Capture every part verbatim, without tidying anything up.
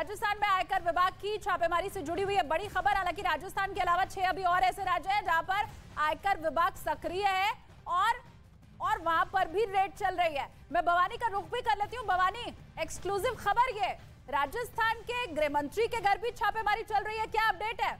राजस्थान में आयकर विभाग की छापेमारी से जुड़ी हुई है बड़ी खबर। हालांकि राजस्थान के अलावा छह अभी और ऐसे राज्य हैं जहां पर आयकर विभाग सक्रिय है और और वहां पर भी रेड चल रही है। मैं भवानी का रुख भी कर लेती हूँ। भवानी, एक्सक्लूसिव खबर ये, राजस्थान के गृह मंत्री के घर भी छापेमारी चल रही है, क्या अपडेट है?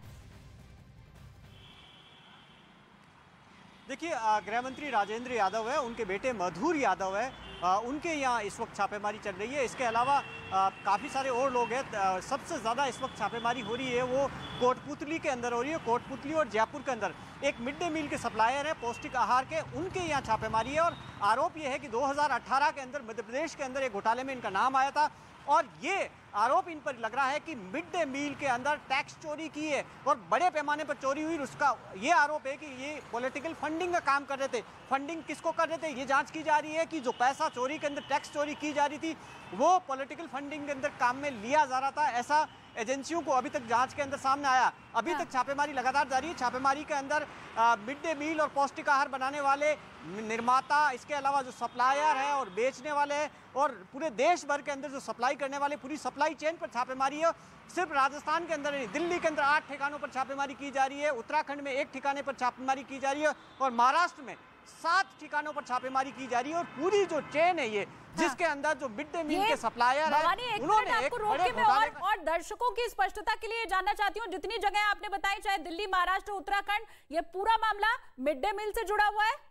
देखिए, गृह मंत्री राजेंद्र यादव है, उनके बेटे मधुर यादव है, आ, उनके यहाँ इस वक्त छापेमारी चल रही है। इसके अलावा काफ़ी सारे और लोग हैं। सबसे ज़्यादा इस वक्त छापेमारी हो रही है वो कोटपुतली के अंदर हो रही है। कोटपुतली और जयपुर के अंदर एक मिड डे मील के सप्लायर है पौष्टिक आहार के, उनके यहाँ छापेमारी है। और आरोप ये है कि दो हज़ार अठारह के अंदर मध्य प्रदेश के अंदर एक घोटाले में इनका नाम आया था और ये आरोप इन पर लग रहा है कि मिड डे मील के अंदर टैक्स चोरी की है और बड़े पैमाने पर चोरी हुई। उसका ये आरोप है कि ये पॉलिटिकल फंडिंग का काम कर रहे थे। फंडिंग किसको कर रहे थे, ये जांच की जा रही है कि जो पैसा चोरी के अंदर टैक्स चोरी की जा रही थी वो पॉलिटिकल फंडिंग के अंदर काम में लिया जा रहा था। ऐसा एजेंसियों को अभी तक जांच के अंदर सामने आया। अभी तक छापेमारी लगातार जारी है। छापेमारी के अंदर मिड डे मील और पौष्टिक आहार बनाने वाले निर्माता, इसके अलावा जो सप्लायर है और बेचने वाले हैं और पूरे देश भर के अंदर जो सप्लाई करने वाले, पूरी सप्लाई चेन पर छापेमारी है। सिर्फ राजस्थान के अंदर नहीं, दिल्ली के अंदर आठ ठिकानों पर छापेमारी की जा रही है, उत्तराखंड में एक ठिकाने पर छापेमारी की जा रही है और महाराष्ट्र में सात ठिकानों पर छापेमारी की जा रही है। और पूरी जो चेन है ये, हाँ, जिसके अंदर जो मिड डे मील के सप्लायर है, उन्होंने आपको रोक के मैं और, और दर्शकों की स्पष्टता के लिए जानना चाहती हूँ, जितनी जगह आपने बताई, चाहे दिल्ली, महाराष्ट्र, उत्तराखंड, ये पूरा मामला मिड डे मील से जुड़ा हुआ है?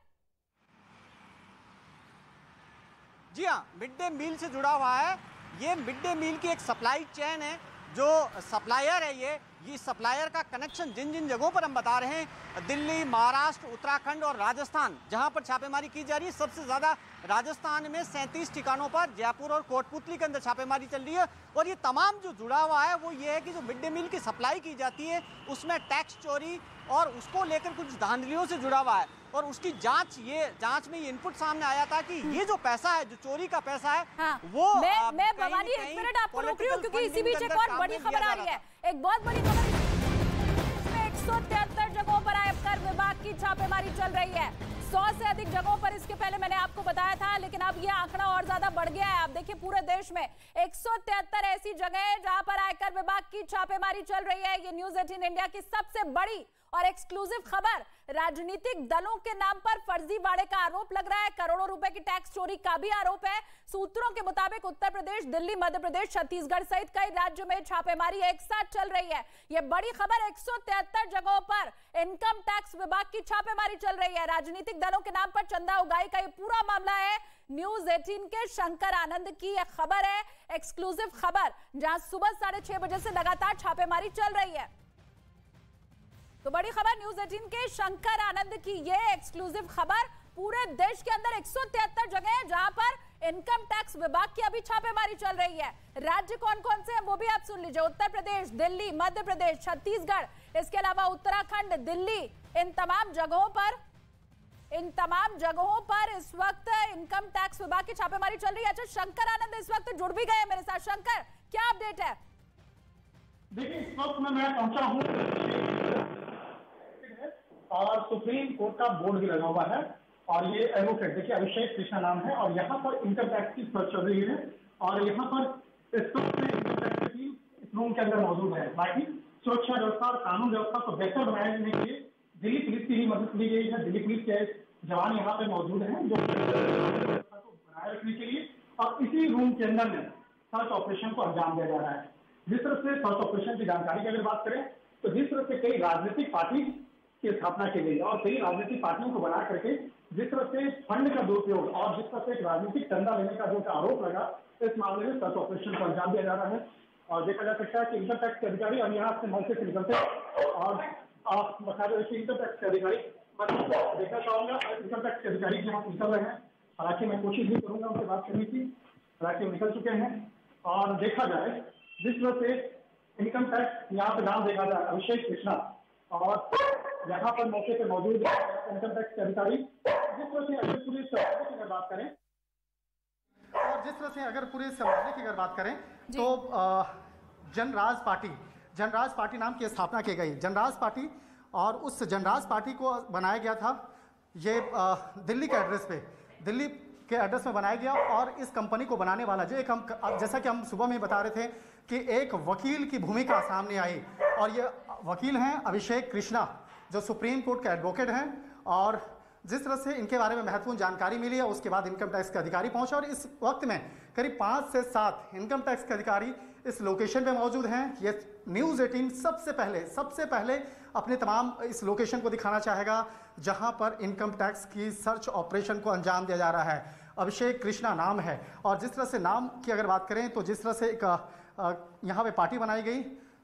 जी हाँ, मिड डे मील से जुड़ा हुआ है। ये मिड डे मील की एक सप्लाई चेन है। जो सप्लायर है ये ये सप्लायर का कनेक्शन जिन जिन जगहों पर हम बता रहे हैं, दिल्ली, महाराष्ट्र, उत्तराखंड और राजस्थान, जहां पर छापेमारी की जा रही है, सबसे ज़्यादा राजस्थान में सैंतीस ठिकानों पर, जयपुर और कोटपुतली के अंदर छापेमारी चल रही है। और ये तमाम जो जुड़ा हुआ है वो ये है कि जो मिड डे मील की सप्लाई की जाती है उसमें टैक्स चोरी और उसको लेकर कुछ धांधलियों से जुड़ा हुआ है। और उसकी जांच ये जांच में ये इनपुट सामने आया था कि ये जो पैसा है, जो चोरी का पैसा है, हाँ, वो मैं, मैं भवानी एक मिनट आपको रोक रही हूँ क्योंकि इसी बीच एक और बड़ी खबर आ रही है, एक बहुत बड़ी खबर। इसमें एक सौ तिहत्तर जगहों पर आयकर विभाग की छापेमारी चल रही है, सौ से अधिक जगहों पर। इसके पहले मैंने आपको बताया था, लेकिन अब ये आंकड़ा और ज्यादा बढ़ गया है। आप देखिए पूरे देश में एक सौ तिहत्तर ऐसी जगह है जहां पर आयकर विभाग की छापेमारी चल रही है। ये न्यूज अठारह इंडिया की सबसे बड़ी और एक्सक्लूसिव खबर। राजनीतिक दलों के नाम पर फर्जीवाड़े का आरोप लग रहा है, करोड़ों रुपए की टैक्स चोरी का भी आरोप है। सूत्रों के मुताबिक उत्तर प्रदेश, दिल्ली, मध्य प्रदेश, छत्तीसगढ़ सहित कई राज्यों में छापेमारी एक साथ चल रही है। यह बड़ी खबर, एक सौ तिहत्तर जगहों पर इनकम टैक्स विभाग की छापेमारी चल रही है। राजनीतिक दलों के नाम पर चंदा उगाही का यह पूरा मामला है। न्यूज अठारह के शंकर आनंद की यह खबर है, एक्सक्लूसिव खबर, जहां सुबह साढ़े छह बजे से लगातार छापेमारी चल रही है। तो बड़ी खबर न्यूज अठारह के शंकर आनंद की ये एक्सक्लूसिव खबर। पूरे देश के अंदर एक सौ तिहत्तर जगह है जहां पर इनकम टैक्स विभाग की अभी छापेमारी चल रही है। राज्य कौन कौन से हैं वो भी आप सुन लीजिए। उत्तर प्रदेश, दिल्ली, मध्य प्रदेश, छत्तीसगढ़, इसके अलावा उत्तराखंड, दिल्ली, इन तमाम जगहों पर इन तमाम जगहों पर इस वक्त इनकम टैक्स विभाग की छापेमारी चल रही है। अच्छा, शंकर आनंद इस वक्त जुड़ भी गए मेरे साथ। शंकर, क्या अपडेट है? देखिए, इस वक्त में मैं पहुंचा हूं और सुप्रीम कोर्ट का बोर्ड भी लगा हुआ है और ये एडवोकेट, देखिए अभिषेक कृष्णा नाम है और यहाँ पर इनकम टैक्स की सर्च चल रही है और यहाँ पर इस वक्त इनकम टैक्स की इस रूम के अंदर मौजूद है। बाकी सुरक्षा व्यवस्था और कानून व्यवस्था को बेहतर बनाने के लिए दिल्ली पुलिस की भी मदद ली गई है। दिल्ली पुलिस के जवान यहाँ पे मौजूद हैं जो व्यवस्था को बनाए रखने के लिए, और इसी रूम के अंदर में सर्च ऑपरेशन को अंजाम दिया जा रहा है। जिस तरह से सर्च ऑपरेशन की जानकारी की अगर बात करें तो जिस तरह से कई राजनीतिक पार्टी की स्थापना की गई और कई राजनीतिक पार्टियों को बना करके जिस तरह से फंड का दुरुपयोग और जिस तरह से एक राजनीतिक चंदा लेने का जो आरोप लगा, इस मामले में सर्च ऑपरेशन को अंजाम दिया जा रहा है। और देखा जा सकता है कि इनकम टैक्स के अधिकारी अब यहाँ से मौके से निकलते हैं और आप बता रहे कि इनकम टैक्स के अधिकारी देखना चाहूंगा इनकम टैक्स के अधिकारी यहाँ निकल रहे हैं। हालांकि मैं कोशिश भी करूंगा उनसे बात करने की, हालांकि निकल चुके हैं। और देखा जाए जिस तरह से इनकम टैक्स यहाँ पे नाम देखा जाए अभिषेक कृष्णा और यहाँ पर मौके पे मौजूद इनकम टैक्स के अधिकारी, जिस तरह से अगर पूरे मामले की अगर बात करें और जिस तरह से अगर पूरे मामले की अगर बात करें तो जनराज पार्टी जनराज पार्टी नाम की स्थापना की गई। जनराज पार्टी और उस जनराज पार्टी को बनाया गया था ये दिल्ली के एड्रेस पे दिल्ली के एड्रेस में बनाया गया और इस कंपनी को बनाने वाला जो एक हम जैसा कि हम सुबह में बता रहे थे कि एक वकील की भूमिका सामने आई, और ये वकील हैं अभिषेक कृष्णा, जो सुप्रीम कोर्ट के एडवोकेट हैं। और जिस तरह से इनके बारे में महत्वपूर्ण जानकारी मिली है, उसके बाद इनकम टैक्स के अधिकारी पहुंचे, और इस वक्त में करीब पाँच से सात इनकम टैक्स के अधिकारी इस लोकेशन पे मौजूद हैं। ये न्यूज़ अठारह सबसे पहले सबसे पहले अपने तमाम इस लोकेशन को दिखाना चाहेगा जहां पर इनकम टैक्स की सर्च ऑपरेशन को अंजाम दिया जा रहा है। अभिषेक कृष्णा नाम है, और जिस तरह से नाम की अगर बात करें तो जिस तरह से एक यहाँ पे पार्टी बनाई गई,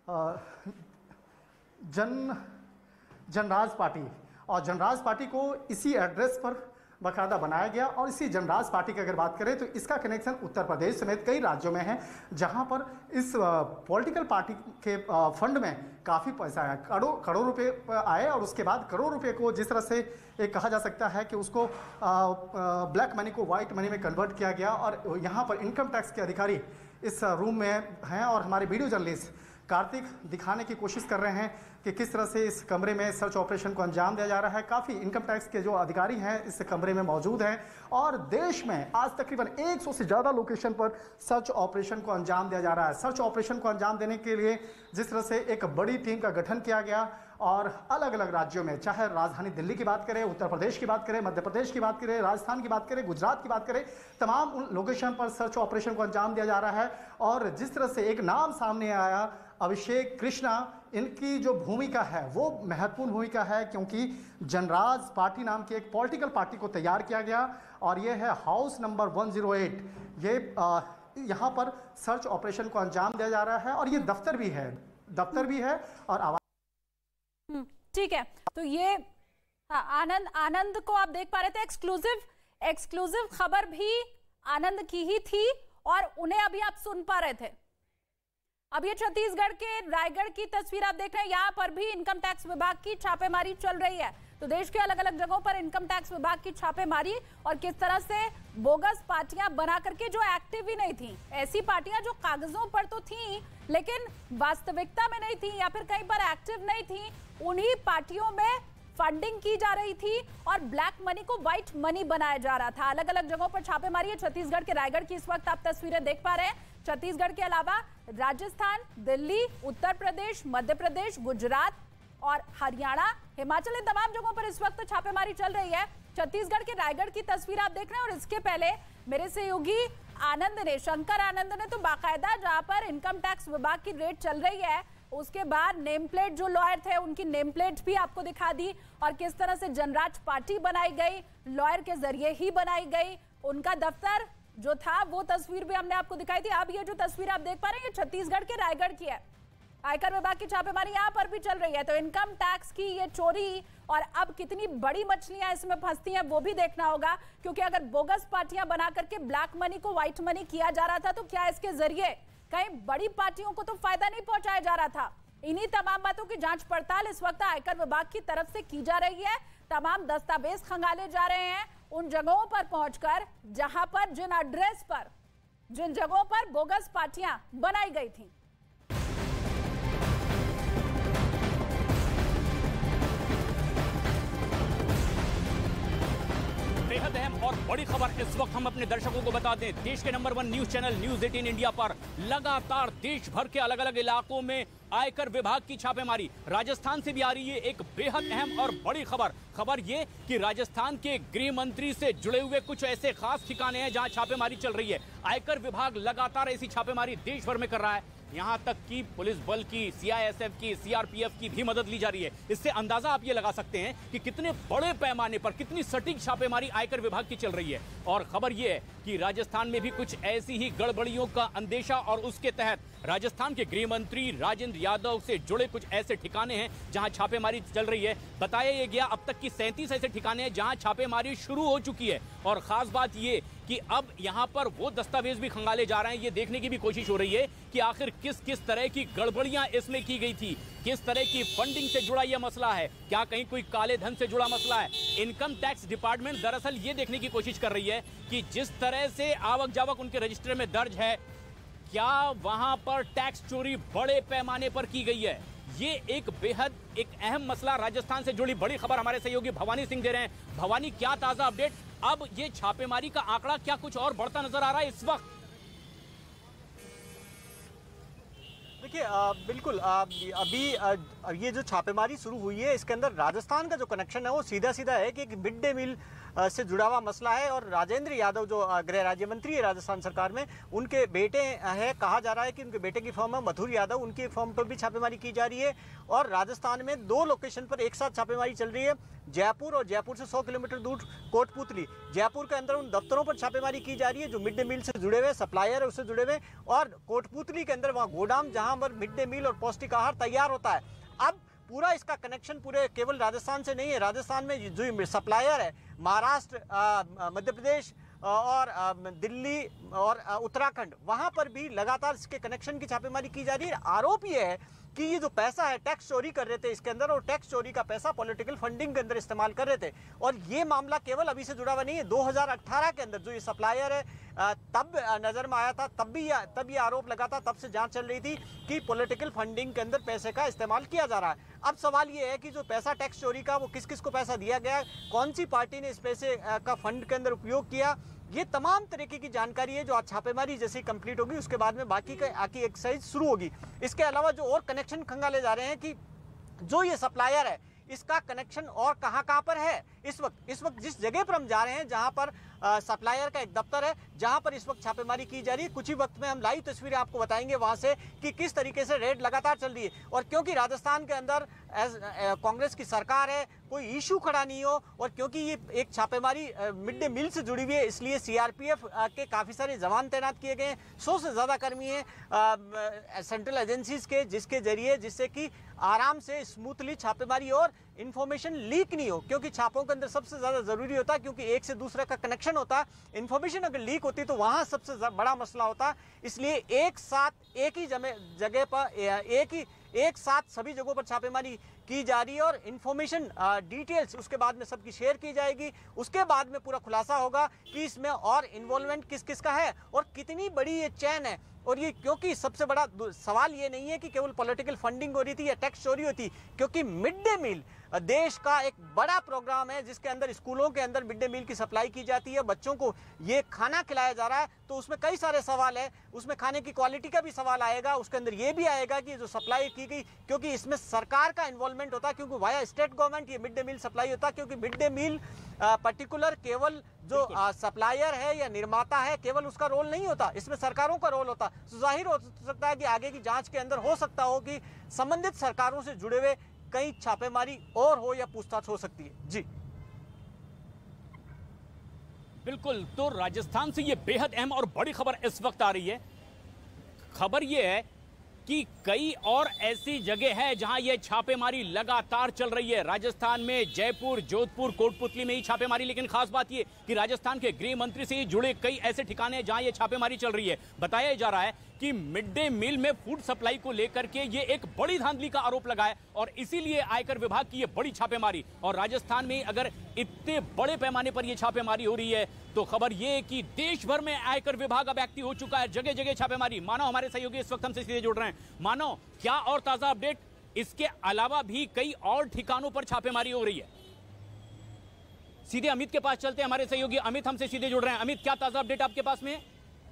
जन जनराज पार्टी, और जनराज पार्टी को इसी एड्रेस पर बाकायदा बनाया गया। और इसी जनराज पार्टी की अगर बात करें तो इसका कनेक्शन उत्तर प्रदेश समेत कई राज्यों में है, जहां पर इस पॉलिटिकल पार्टी के आ, फंड में काफ़ी पैसा आया, करोड़ करोड़ रुपए आए, और उसके बाद करोड़ रुपए को जिस तरह से एक कहा जा सकता है कि उसको आ, आ, ब्लैक मनी को वाइट मनी में कन्वर्ट किया गया। और यहाँ पर इनकम टैक्स के अधिकारी इस रूम में हैं, और हमारे वीडियो जर्नलिस्ट कार्तिक दिखाने की कोशिश कर रहे हैं कि किस तरह से इस कमरे में सर्च ऑपरेशन को अंजाम दिया जा रहा है। काफ़ी इनकम टैक्स के जो अधिकारी हैं इस कमरे में मौजूद हैं, और देश में आज तकरीबन सौ से ज़्यादा लोकेशन पर सर्च ऑपरेशन को अंजाम दिया जा रहा है। सर्च ऑपरेशन को अंजाम देने के लिए जिस तरह से एक बड़ी टीम का गठन किया गया, और अलग अलग राज्यों में, चाहे राजधानी दिल्ली की बात करें, उत्तर प्रदेश की बात करें, मध्य प्रदेश की बात करें, राजस्थान की बात करें, गुजरात की बात करें, तमाम उन लोकेशन पर सर्च ऑपरेशन को अंजाम दिया जा रहा है। और जिस तरह से एक नाम सामने आया, अभिषेक कृष्णा, इनकी जो भूमिका है वो महत्वपूर्ण भूमिका है, क्योंकि जनराज पार्टी नाम की एक पॉलिटिकल पार्टी को तैयार किया गया, और ये है हाउस नंबर एक सौ आठ। ये आ, यहाँ पर सर्च ऑपरेशन को अंजाम दिया जा रहा है, और ये दफ्तर भी है दफ्तर भी है और आवाज। ठीक है, तो ये हाँ, आनंद आनंद को आप देख पा रहे थे। एक्सक्लूसिव एक्सक्लूसिव खबर भी आनंद की ही थी, और उन्हें अभी आप सुन पा रहे थे। अब ये छत्तीसगढ़ के रायगढ़ की तस्वीर आप देख रहे हैं, यहाँ पर भी इनकम टैक्स विभाग की छापेमारी चल रही है। तो देश के अलग अलग जगहों पर इनकम टैक्स विभाग की छापेमारी, और किस तरह से बोगस पार्टियां बना करके जो एक्टिव ही नहीं थी, ऐसी पार्टियां जो कागजों पर तो थी लेकिन वास्तविकता में नहीं थी या फिर कहीं पर एक्टिव नहीं थी, उन्हीं पार्टियों में फंडिंग की जा रही थी और ब्लैक मनी को व्हाइट मनी बनाया जा रहा था। अलग अलग जगहों पर छापेमारी है। छत्तीसगढ़ के रायगढ़ की इस वक्त आप तस्वीरें देख पा रहे हैं। छत्तीसगढ़ के अलावा राजस्थान, दिल्ली, उत्तर प्रदेश, मध्य प्रदेश, गुजरात और हरियाणा, हिमाचल, इन तमाम जगहों पर इस वक्त छापेमारी चल रही है। छत्तीसगढ़ के रायगढ़ की तस्वीर आप देख रहे हैं, और इसके पहले मेरे सहयोगी आनंद ने, शंकर आनंद ने तो बाकायदा जहां पर इनकम टैक्स विभाग की रेड चल रही है, उसके बाद नेम प्लेट जो लॉयर थे उनकी नेम प्लेट भी आपको दिखा दी, और किस तरह से जनराज पार्टी बनाई गई, लॉयर के जरिए ही बनाई गई। उनका दफ्तर जो था वो तस्वीर भी हमने आपको दिखाई थी। अब ये जो तस्वीर आप देख पा रहे हैं ये छत्तीसगढ़ के रायगढ़ की है। आयकर विभाग की छापेमारी यहाँ पर भी चल रही है। तो इनकम टैक्स की ये चोरी, और अब कितनी बड़ी मछलियां इसमें फंसती हैं वो भी देखना होगा, क्योंकि अगर बोगस पार्टियां बना करके ब्लैक मनी को व्हाइट मनी किया जा रहा था, तो क्या इसके जरिए कई बड़ी पार्टियों को तो फायदा नहीं पहुंचाया जा रहा था। इन्हीं तमाम बातों की जांच पड़ताल इस वक्त आयकर विभाग की तरफ से की जा रही है। तमाम दस्तावेज खंगाले जा रहे हैं उन जगहों पर पहुंचकर जहां पर, जिन एड्रेस पर, जिन जगहों पर बोगस पार्टियां बनाई गई थी। बेहद अहम और बड़ी खबर इस वक्त हम अपने दर्शकों को बता दें। देश के number one news channel news अठारह इंडिया पर लगातार देश भर के अलग अलग इलाकों में आयकर विभाग की छापेमारी राजस्थान से भी आ रही है। एक बेहद अहम और बड़ी खबर खबर ये कि राजस्थान के गृह मंत्री से जुड़े हुए कुछ ऐसे खास ठिकाने हैं जहां छापेमारी चल रही है। आयकर विभाग लगातार ऐसी छापेमारी देश भर में कर रहा है। यहां तक कि पुलिस बल की, सीआईएसएफ की, सीआरपीएफ की भी मदद ली जा रही है। इससे अंदाजा आप ये लगा सकते हैं कि कितने बड़े पैमाने पर, कितनी सटीक छापेमारी आयकर विभाग की चल रही है। और खबर यह है कि राजस्थान में भी कुछ ऐसी ही गड़बड़ियों का अंदेशा, और उसके तहत राजस्थान के गृह मंत्री राजेंद्र यादव से जुड़े कुछ ऐसे ठिकाने हैं जहां छापेमारी चल रही है। बताया यह गया अब तक की सैंतीस ऐसे ठिकाने हैं जहां छापेमारी शुरू हो चुकी है। और खास बात यह कि अब यहां पर वो दस्तावेज भी खंगाले जा रहे हैं। ये देखने की भी कोशिश हो रही है कि आखिर किस किस तरह की गड़बड़ियां इसमें की गई थी, किस तरह की फंडिंग से जुड़ा यह मसला है, क्या कहीं कोई काले धन से जुड़ा मसला है। इनकम टैक्स डिपार्टमेंट दरअसल ये देखने की कोशिश कर रही है कि जिस तरह से आवक जावक उनके रजिस्टर में दर्ज है, क्या वहां पर टैक्स चोरी बड़े पैमाने पर की गई है। ये एक बेहद एक अहम मसला, राजस्थान से जुड़ी बड़ी खबर हमारे सहयोगी भवानी सिंह दे रहे हैं। भवानी, क्या ताजा अपडेट? अब ये छापेमारी का आंकड़ा क्या कुछ और बढ़ता नजर आ रहा है इस वक्त? देखिए बिल्कुल आ, अभी आ, ये जो छापेमारी शुरू हुई है इसके अंदर राजस्थान का जो कनेक्शन है वो सीधा सीधा है कि मिड डे मील से जुड़ा हुआ मसला है और राजेंद्र यादव जो गृह राज्य मंत्री है राजस्थान सरकार में, उनके बेटे हैं, कहा जा रहा है कि उनके बेटे की फर्म है मधुर यादव, उनकी फर्म पर भी छापेमारी की जा रही है। और राजस्थान में दो लोकेशन पर एक साथ छापेमारी चल रही है, जयपुर और जयपुर से सौ किलोमीटर दूर कोटपुतली। जयपुर के अंदर उन दफ्तरों पर छापेमारी की जा रही है जो मिड डे मील से जुड़े हुए, सप्लायर है उससे जुड़े हुए, और कोटपुतली के अंदर वहाँ गोदाम जहाँ पर मिड डे मील और पौष्टिक आहार तैयार होता है। अब पूरा इसका कनेक्शन पूरे केवल राजस्थान से नहीं है, राजस्थान में जो सप्लायर है महाराष्ट्र, मध्य प्रदेश और दिल्ली और उत्तराखंड, वहां पर भी लगातार इसके कनेक्शन की छापेमारी की जा रही है। आरोप ये है कि ये जो पैसा है टैक्स चोरी कर रहे थे इसके अंदर, और टैक्स चोरी का पैसा पॉलिटिकल फंडिंग के अंदर इस्तेमाल कर रहे थे। और ये मामला केवल अभी से जुड़ा हुआ नहीं है, दो हज़ार अठारह के अंदर जो ये सप्लायर है तब नजर में आया था, तब भी तब ये आरोप लगा था, तब से जांच चल रही थी कि पॉलिटिकल फंडिंग के अंदर पैसे का इस्तेमाल किया जा रहा है। अब सवाल ये है कि जो पैसा टैक्स चोरी का वो किस किस को पैसा दिया गया, कौन सी पार्टी ने इस पैसे का फंड के अंदर उपयोग किया, ये तमाम तरीके की जानकारी है जो आज छापेमारी जैसे कंप्लीट होगी उसके बाद में बाकी का आकी एक्सरसाइज शुरू होगी। इसके अलावा जो और कनेक्शन खंगाले जा रहे हैं कि जो ये सप्लायर है इसका कनेक्शन और कहां कहां पर है। इस वक्त इस वक्त जिस जगह पर हम जा रहे हैं जहां पर सप्लायर का एक दफ्तर है, जहां पर इस वक्त छापेमारी की जा रही है, कुछ ही वक्त में हम लाइव तस्वीरें आपको बताएंगे वहां से कि किस तरीके से रेड लगातार चल रही है। और क्योंकि राजस्थान के अंदर कांग्रेस की सरकार है, कोई इशू खड़ा नहीं हो, और क्योंकि ये एक छापेमारी मिड डे मील से जुड़ी हुई है, इसलिए सीआरपीएफ के काफ़ी सारे जवान तैनात किए गए हैं। सौ से ज़्यादा कर्मी हैं सेंट्रल एजेंसीज के, जिसके जरिए जिससे कि आराम से स्मूथली छापेमारी और इन्फॉर्मेशन लीक नहीं हो, क्योंकि छापों के अंदर सबसे ज़्यादा ज़रूरी होता है क्योंकि एक से दूसरे का कनेक्शन होता है। इन्फॉर्मेशन अगर लीक होती तो वहाँ सबसे बड़ा मसला होता। इसलिए एक साथ एक ही जगह पर एक ही एक साथ सभी जगहों पर छापेमारी की जा रही है और इन्फॉर्मेशन डिटेल्स उसके बाद में सबकी शेयर की जाएगी। उसके बाद में पूरा खुलासा होगा कि इसमें और इन्वॉल्वमेंट किस किस का है और कितनी बड़ी ये चैन है। और ये क्योंकि सबसे बड़ा सवाल ये नहीं है कि केवल पॉलिटिकल फंडिंग हो रही थी या टैक्स चोरी होती, क्योंकि मिड डे मील देश का एक बड़ा प्रोग्राम है जिसके अंदर स्कूलों के अंदर मिड डे मील की सप्लाई की जाती है, बच्चों को ये खाना खिलाया जा रहा है। तो उसमें कई सारे सवाल है, उसमें खाने की क्वालिटी का भी सवाल आएगा, उसके अंदर ये भी आएगा कि जो सप्लाई की गई, क्योंकि इसमें सरकार का इन्वॉल्वमेंट होता है, क्योंकि वाया स्टेट गवर्नमेंट ये मिड डे मील सप्लाई होता है। क्योंकि मिड डे मील पर्टिकुलर केवल जो सप्लायर है या निर्माता है केवल उसका रोल नहीं होता, इसमें सरकारों का रोल होता। तो जाहिर हो सकता है कि आगे की जांच के अंदर हो सकता हो कि संबंधित सरकारों से जुड़े हुए कई छापेमारी और हो या पूछताछ हो सकती है। जी बिल्कुल, तो राजस्थान से ये बेहद अहम और बड़ी खबर इस वक्त आ रही है। खबर ये है कि कई और ऐसी जगह है जहां ये छापेमारी लगातार चल रही है। राजस्थान में जयपुर, जोधपुर, कोटपुतली में ही छापेमारी, लेकिन खास बात ये कि राजस्थान के गृह मंत्री से जुड़े कई ऐसे ठिकाने हैं जहां ये छापेमारी चल रही है। बताया जा रहा है कि मिड डे मील में फूड सप्लाई को लेकर के ये एक बड़ी धांधली का आरोप लगा है और इसीलिए आयकर विभाग की ये बड़ी छापेमारी। और राजस्थान में अगर इतने बड़े पैमाने पर ये छापेमारी हो रही है तो खबर ये है कि देश भर में आयकर विभाग अब एक्टिव हो चुका है, जगह जगह छापेमारी। मानो हमारे सहयोगी इस वक्त हमसे सीधे जुड़ रहे हैं। मानो, क्या और ताजा अपडेट? इसके अलावा भी कई और ठिकानों पर छापेमारी हो रही है। सीधे अमित के पास चलते हैं, हमारे सहयोगी अमित हमसे सीधे जुड़ रहे हैं। अमित, क्या ताजा अपडेट आपके पास में?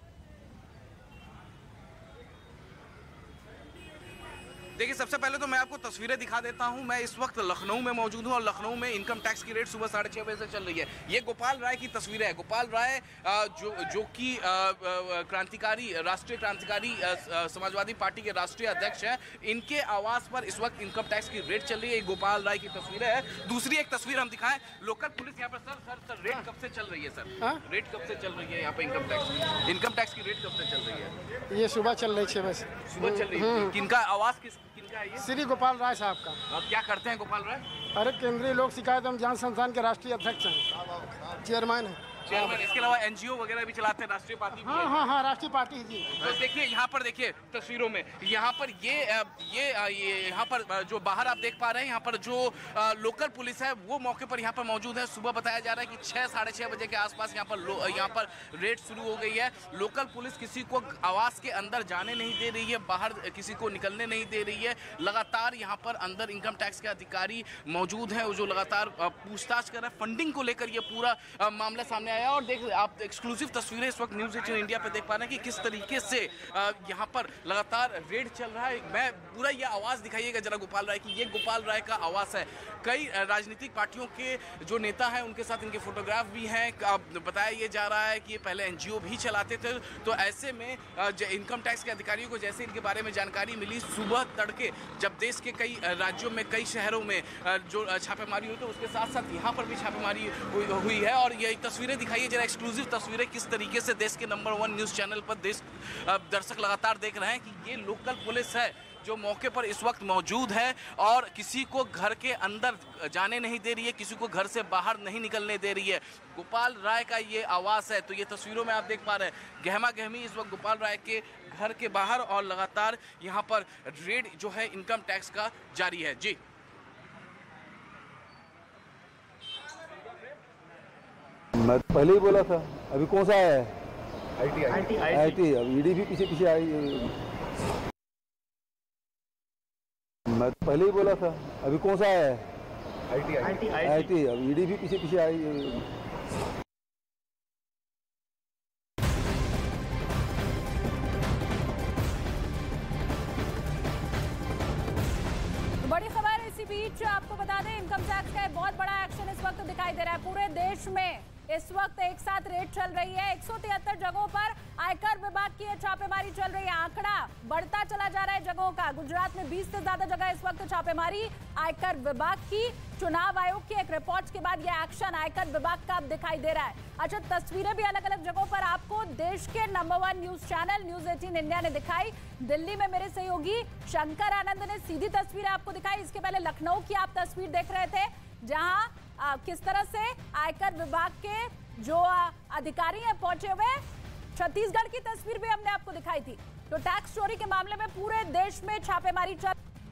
देखिए, सबसे पहले तो मैं आपको तस्वीरें दिखा देता हूं। मैं इस वक्त लखनऊ में मौजूद हूं और लखनऊ में इनकम टैक्स की रेट सुबह साढ़े छः बजे से चल रही है। ये गोपाल राय की तस्वीरें है। गोपाल राय जो जो कि क्रांतिकारी राष्ट्रीय क्रांतिकारी समाजवादी पार्टी के राष्ट्रीय अध्यक्ष हैं, इनके आवास पर इस वक्त इनकम टैक्स की रेट चल रही है। गोपाल राय की तस्वीरें है। दूसरी एक तस्वीर हम दिखाएं, लोकल पुलिस यहाँ पर। सर सर सर रेट कब से चल रही है? सर रेट कब से चल रही है यहाँ पर इनकम टैक्स? इनकम टैक्स की रेट कब से चल रही है? ये सुबह चल रही है, छः बजे सुबह चल रही है। किनका आवास, किस श्री गोपाल राय साहब का। अब क्या करते हैं गोपाल राय? अरे केंद्रीय लोक शिकायत एवं जांच संस्थान के राष्ट्रीय अध्यक्ष हैं, चेयरमैन है। चेयरमैन, इसके अलावा एनजीओ वगैरह भी चलाते हैं, राष्ट्रीय पार्टी। हाँ हाँ हाँ राष्ट्रीय पार्टी जी। तो देखिए यहाँ पर, देखिए तस्वीरों में यहाँ पर ये ये ये यहाँ पर जो बाहर आप देख पा रहे हैं, यहाँ पर जो लोकल पुलिस है वो मौके पर यहाँ पर मौजूद है। सुबह बताया जा रहा है कि छः साढ़े छः बजे के आसपास यहाँ पर यहाँ पर रेड शुरू हो गई है। लोकल पुलिस किसी को आवास के अंदर जाने नहीं दे रही है, बाहर किसी को निकलने नहीं दे रही है। लगातार यहाँ पर अंदर इनकम टैक्स के अधिकारी मौजूद हैं जो लगातार पूछताछ कर रहे हैं। फंडिंग को लेकर ये पूरा मामला सामने आया। है। और देख आप एक्सक्लूसिव तस्वीरें इस वक्त न्यूज़ एटीन इंडिया पे देख पा रहे हैं कि किस तरीके से यहाँ पर लगातार रेड चल रहा है। मैं पूरा ये आवाज़ दिखाइएगा जरा गोपाल राय की, ये गोपाल राय का आवाज़ है। कई राजनीतिक पार्टियों के जो नेता हैं उनके साथ इनके फोटोग्राफ भी हैं। बताया ये जा रहा है कि ये पहले एनजीओ भी चलाते थे। तो ऐसे में इनकम टैक्स के अधिकारियों को जैसे इनके बारे में जानकारी मिली, सुबह तड़के जब देश के कई राज्यों में कई शहरों में जो छापेमारी हुई तो उसके साथ साथ यहाँ पर भी छापेमारी हुई है। और ये तस्वीरें दिखाइए जरा, एक्सक्लूसिव तस्वीरें किस तरीके से देश के नंबर वन न्यूज़ चैनल पर देश दर्शक लगातार देख रहे हैं कि ये लोकल पुलिस है जो मौके पर इस वक्त मौजूद है और किसी को घर के अंदर जाने नहीं दे रही है, किसी को घर से बाहर नहीं निकलने दे रही है। गोपाल राय का ये आवाज़ है। तो ये तस्वीरों में आप देख पा रहे हैं गहमा गहमी इस वक्त गोपाल राय के घर के बाहर और लगातार यहाँ पर रेड जो है इनकम टैक्स का जारी है। जी मैं पहले ही बोला था, अभी कौन सा है आईटी आईटी आईटी अब ईडी भी पीछे पीछे आई। मैं पहले ही बोला था, अभी कौन सा है आईटी आईटी आईटी अब ईडी भी पीछे पीछे आई। बड़ी खबर इसी बीच आपको बता दें, इनकम टैक्स का बहुत बड़ा एक्शन इस वक्त दिखाई दे रहा है। पूरे देश में इस वक्त एक साथ रेड चल रही है। एक सौ तिहत्तर जगहों पर आयकर विभाग की छापेमारी चल रही है। आंकड़ा बढ़ता चला जा रहा है जगहों का। गुजरात में बीस से ज्यादा जगह इस वक्त छापेमारी आयकर विभाग की। चुनाव आयोग की एक रिपोर्ट के बाद यह एक्शन आयकर विभाग का अब दिखाई दे रहा है। अच्छा, तस्वीरें भी अलग अलग जगहों पर आपको देश के number one news channel news eighteen India ने दिखाई। दिल्ली में मेरे सहयोगी शंकर आनंद ने सीधी तस्वीरें आपको दिखाई। इसके पहले लखनऊ की आप तस्वीर देख रहे थे जहां आ, किस तरह से आयकर विभाग के जो आ, अधिकारी हैं पहुंचे हुए। छत्तीसगढ़ की तस्वीर भी हमने आपको दिखाई थी। तो टैक्स चोरी के मामले में पूरे देश में छापेमारी चल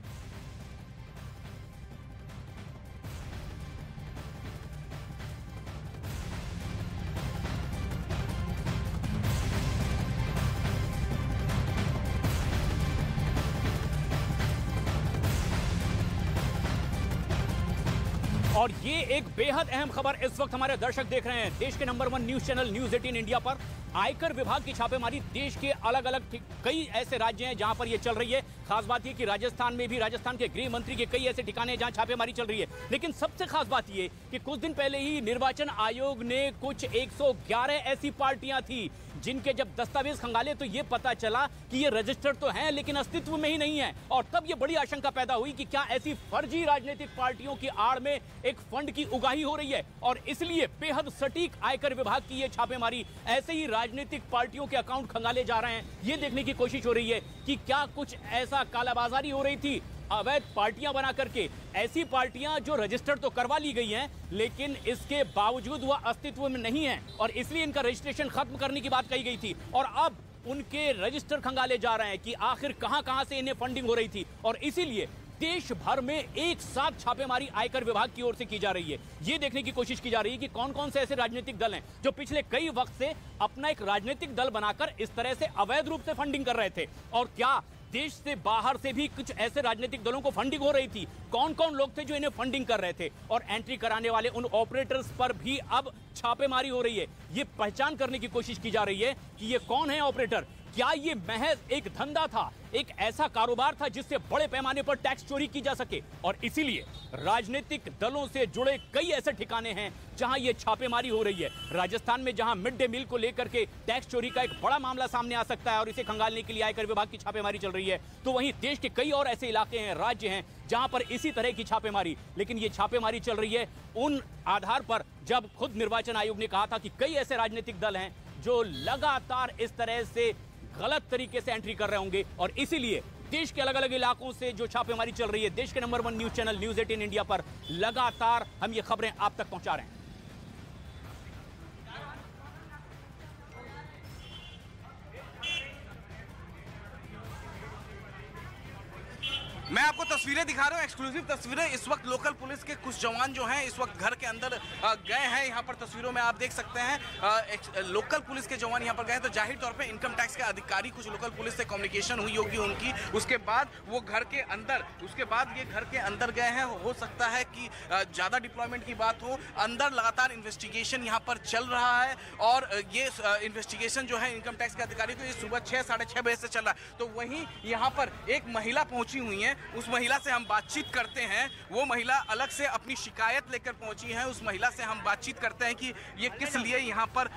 और ये एक बेहद अहम खबर इस वक्त हमारे दर्शक देख रहे हैं देश के number one news channel news eighteen India पर। आयकर विभाग की छापेमारी देश के अलग अलग कई ऐसे राज्य हैं जहां पर ये चल रही है। खास बात ये कि राजस्थान में भी राजस्थान के गृह मंत्री के कई ऐसे ठिकाने हैं जहां छापेमारी चल रही है। लेकिन सबसे खास बात ये कि कुछ दिन पहले ही निर्वाचन आयोग ने कुछ एक सौ ग्यारह ऐसी पार्टियां थी जिनके जब दस्तावेज खंगाले तो ये पता चला कि ये रजिस्टर्ड तो हैं लेकिन अस्तित्व में ही नहीं है। और तब ये बड़ी आशंका पैदा हुई कि क्या ऐसी फर्जी राजनीतिक पार्टियों की आड़ में एक फंड की उगाही हो रही है। और इसलिए बेहद सटीक आयकर विभाग की ये छापेमारी ऐसे ही राजनीतिक पार्टियों के अकाउंट खंगाले जा रहे हैं, ये देखने की कोशिश हो रही है कि क्या कुछ ऐसा कालाबाजारी हो रही थी अवैध पार्टियां बना करके। ऐसी पार्टियां जो रजिस्टर तो करवा ली गई हैं लेकिन इसके बावजूद वह अस्तित्व में नहीं है और इसलिए इनका रजिस्ट्रेशन खत्म करने की बात कही गई थी। और अब उनके रजिस्टर खंगाले जा रहे हैं कि आखिर कहां कहां से इन्हें फंडिंग हो रही थी। और इसीलिए देश भर में एक साथ छापेमारी आयकर विभाग की ओर से की जा रही है। ये देखने की कोशिश की जा रही है कि कौन कौन से ऐसे राजनीतिक दल हैं जो पिछले कई वक्त से अपना एक राजनीतिक दल बनाकर इस तरह से अवैध रूप से फंडिंग कर रहे थे। और क्या देश से बाहर से भी कुछ ऐसे राजनीतिक दलों को फंडिंग हो रही थी। कौन कौन लोग थे जो इन्हें फंडिंग कर रहे थे और एंट्री कराने वाले उन ऑपरेटर्स पर भी अब छापेमारी हो रही है। ये पहचान करने की कोशिश की जा रही है कि ये कौन है ऑपरेटर। क्या ये महज एक धंधा था, एक ऐसा कारोबार था जिससे बड़े पैमाने पर टैक्स चोरी की जा सके। और इसीलिए राजनीतिक दलों से जुड़े कई ऐसे ठिकाने हैं जहां ये छापेमारी हो रही है। राजस्थान में जहां मिड डे मील को लेकर के टैक्स चोरी का एक बड़ा मामला सामने आ सकता है और इसे खंगालने के लिए आयकर विभाग की छापेमारी चल रही है, तो वहीं देश के कई और ऐसे इलाके हैं, राज्य हैं जहां पर इसी तरह की छापेमारी। लेकिन ये छापेमारी चल रही है उन आधार पर जब खुद निर्वाचन आयोग ने कहा था कि कई ऐसे राजनीतिक दल हैं जो लगातार इस तरह से गलत तरीके से एंट्री कर रहे होंगे। और इसीलिए देश के अलग अलग इलाकों से जो छापेमारी चल रही है देश के number one news channel news eighteen India पर लगातार हम ये खबरें आप तक पहुंचा रहे हैं। मैं आपको तस्वीरें दिखा रहा हूँ, एक्सक्लूसिव तस्वीरें। इस वक्त लोकल पुलिस के कुछ जवान जो हैं इस वक्त घर के अंदर गए हैं। यहाँ पर तस्वीरों में आप देख सकते हैं लोकल पुलिस के जवान यहाँ पर गए, तो जाहिर तौर पे इनकम टैक्स के अधिकारी, कुछ लोकल पुलिस से कम्युनिकेशन हुई होगी उनकी, उसके बाद वो घर के अंदर उसके बाद ये घर के अंदर गए हैं। हो सकता है कि ज़्यादा डिप्लॉयमेंट की बात हो। अंदर लगातार इन्वेस्टिगेशन यहाँ पर चल रहा है और ये इन्वेस्टिगेशन जो है इनकम टैक्स के अधिकारी को ये सुबह छः साढ़े छः बजे से चल रहा है। तो वहीं यहाँ पर एक महिला पहुँची हुई है, उस महिला से हम बातचीत करते हैं। वो महिला अलग से अपनी शिकायत लेकर पहुंची है, उस महिला से हम बातचीत करते हैं कि ये किस लिए यहाँ पर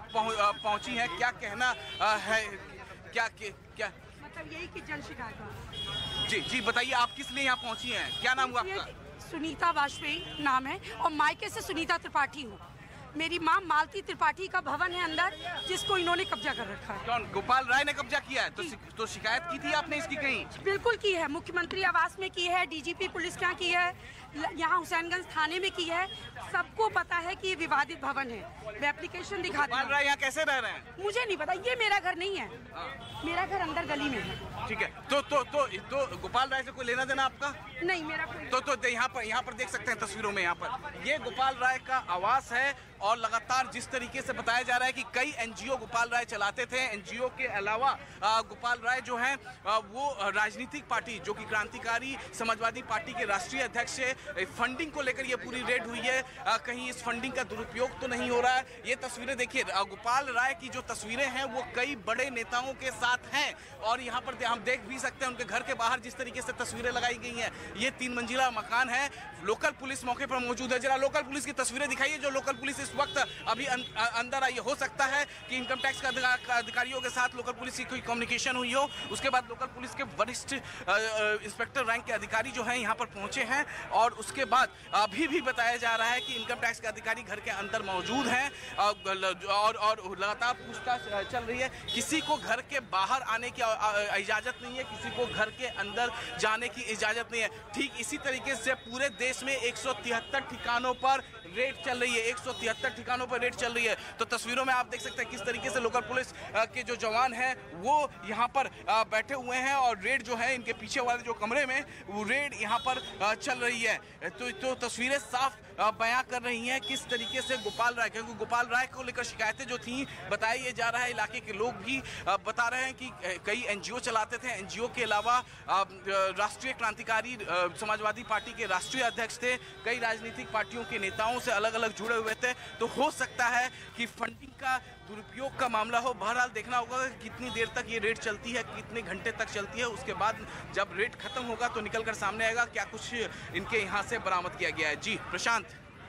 पहुंची है, क्या कहना है, क्या क्या मतलब यही कि जन शिकायत। जी जी बताइए, आप किस लिए यहाँ पहुंची हैं, क्या नाम हुआ आपका? सुनीता वाजपेयी नाम है और मायके से सुनीता त्रिपाठी हूँ। मेरी माँ मालती त्रिपाठी का भवन है अंदर, जिसको इन्होंने कब्जा कर रखा है। कौन? गोपाल राय ने कब्जा किया है? तो, तो शिकायत की थी आपने इसकी कहीं? बिल्कुल की है, मुख्यमंत्री आवास में की है, डीजीपी पुलिस के यहाँ की है, यहाँ हुसैनगंज थाने में की है। सबको पता है कि ये विवादित भवन है। मैं एप्लीकेशन दिखाती हूँ। गोपाल राय यहाँ कैसे रह रहे हैं? मुझे नहीं पता, ये मेरा घर नहीं है। मेरा घर अंदर गली में है। ठीक है, तो तो तो तो गोपाल राय से कोई लेना देना आपका नहीं? मेरा कोई तो तो यहाँ पर यहाँ पर देख सकते हैं तस्वीरों में, यहाँ पर ये गोपाल राय का आवास है और लगातार जिस तरीके से बताया जा रहा है कि कई एनजीओ गोपाल राय चलाते थे। एनजीओ के अलावा गोपाल राय जो हैं वो राजनीतिक पार्टी जो कि क्रांतिकारी समाजवादी पार्टी के राष्ट्रीय अध्यक्ष है। फंडिंग को लेकर ये पूरी रेड हुई है, कहीं इस फंडिंग का दुरुपयोग तो नहीं हो रहा है। ये तस्वीरें देखिए, गोपाल राय की जो तस्वीरें हैं वो कई बड़े नेताओं के साथ हैं और यहाँ पर हम देख भी सकते हैं उनके घर के बाहर जिस तरीके से तस्वीरें लगाई गई हैं। ये तीन मंजिला मकान है। लोकल पुलिस मौके पर मौजूद है। जरा लोकल पुलिस की तस्वीरें दिखाइए। जो लोकल पुलिस इस वक्त अभी अं, अंदर आई, हो सकता है कि इनकम टैक्स के अधिकारियों के साथ लोकल पुलिस की कोई कम्युनिकेशन हुई हो। उसके बाद लोकल पुलिस के वरिष्ठ इंस्पेक्टर रैंक के अधिकारी जो हैं यहाँ पर पहुंचे हैं और उसके बाद अभी भी बताया जा रहा है कि इनकम टैक्स के अधिकारी घर के अंदर मौजूद हैं और और लगातार पूछताछ चल रही है। किसी को घर के बाहर आने की इजाज़त नहीं है, किसी को घर के अंदर जाने की इजाज़त नहीं है। ठीक इसी तरीके से पूरे देश में एक सौ तिहत्तर ठिकानों पर रेड चल रही है, एक सौ तिहत्तर ठिकानों पर रेड चल रही है। तो तस्वीरों में आप देख सकते हैं किस तरीके से लोकल पुलिस के जो जवान हैं वो यहाँ पर बैठे हुए हैं और रेड जो है इनके पीछे वाले जो कमरे में वो रेड यहाँ पर चल रही है। तो, तो तस्वीरें साफ बयां कर रही हैं किस तरीके से गोपाल राय, क्योंकि गोपाल राय को लेकर शिकायतें जो थी बताया जा रहा है, इलाके के लोग भी बता रहे हैं कि कई एनजीओ चलाते थे। एनजीओ के अलावा राष्ट्रीय क्रांतिकारी समाजवादी पार्टी के राष्ट्रीय अध्यक्ष थे, कई राजनीतिक पार्टियों के नेताओं से अलग अलग जुड़े हुए थे। तो हो सकता है कि फंडिंग का दुरुपयोग का मामला हो। बहरहाल देखना होगा कि कितनी देर तक ये रेड चलती है, कितने घंटे तक चलती है। उसके बाद जब रेड खत्म होगा तो निकल कर सामने आएगा क्या कुछ इनके यहाँ से बरामद किया गया है। जी प्रशांत।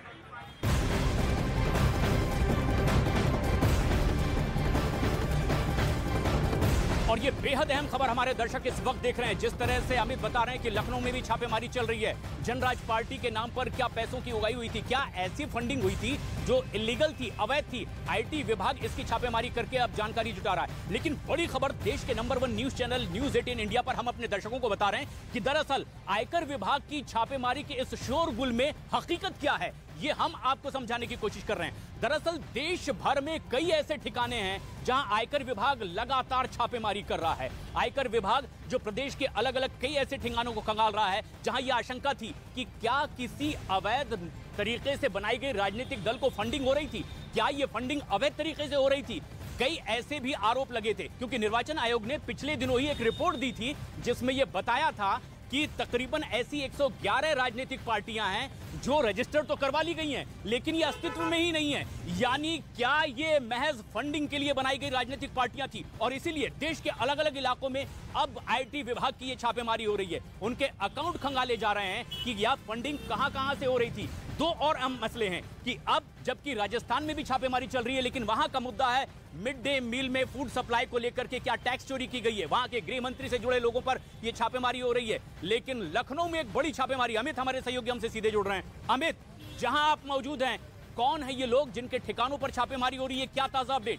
और ये बेहद अहम खबर हमारे दर्शक इस वक्त देख रहे हैं। जिस तरह से अमित बता रहे हैं कि लखनऊ में भी छापेमारी चल रही है। जनराज पार्टी के नाम पर क्या पैसों की उगाही हुई थी, क्या ऐसी फंडिंग हुई थी जो इलीगल थी, अवैध थी। आईटी विभाग इसकी छापेमारी करके अब जानकारी जुटा रहा है। लेकिन बड़ी खबर देश के number one news channel news eighteen India पर हम अपने दर्शकों को बता रहे हैं कि दरअसल आयकर विभाग की छापेमारी के इस शोरगुल में हकीकत क्या है, ये हम आपको समझाने की कोशिश कर रहे हैं। दरअसल देश भर में कई ऐसे ठिकाने हैं जहां आयकर विभाग लगातार छापेमारी कर रहा है। आयकर विभाग जो प्रदेश के अलग अलग कई ऐसे ठिकानों को खंगाल रहा है जहां यह आशंका थी कि क्या किसी अवैध तरीके से बनाई गई राजनीतिक दल को फंडिंग हो रही थी, क्या यह फंडिंग अवैध तरीके से हो रही थी। कई ऐसे भी आरोप लगे थे क्योंकि निर्वाचन आयोग ने पिछले दिनों ही एक रिपोर्ट दी थी जिसमें यह बताया था कि तकरीबन ऐसी एक सौ ग्यारह राजनीतिक पार्टियां हैं जो रजिस्टर तो करवा ली गई हैं लेकिन ये अस्तित्व में ही नहीं है। यानी क्या ये महज फंडिंग के लिए बनाई गई राजनीतिक पार्टियां थी और इसीलिए देश के अलग अलग इलाकों में अब आईटी विभाग की ये छापेमारी हो रही है। उनके अकाउंट खंगाले जा रहे हैं कि यह फंडिंग कहां कहां से हो रही थी। दो और अहम मसले हैं कि अब जबकि राजस्थान में भी छापेमारी चल रही है लेकिन वहां का मुद्दा है मिड डे मील में फूड सप्लाई को लेकर के क्या टैक्स चोरी की गई है, वहां के गृह मंत्री से जुड़े लोगों पर यह छापेमारी हो रही है। लेकिन लखनऊ में एक बड़ी छापेमारी, अमित हमारे सहयोगी हमसे सीधे जुड़ रहे हैं। अमित, जहां आप मौजूद हैं, कौन है ये लोग जिनके ठिकानों पर छापेमारी हो रही है, क्या ताजा अपडेट?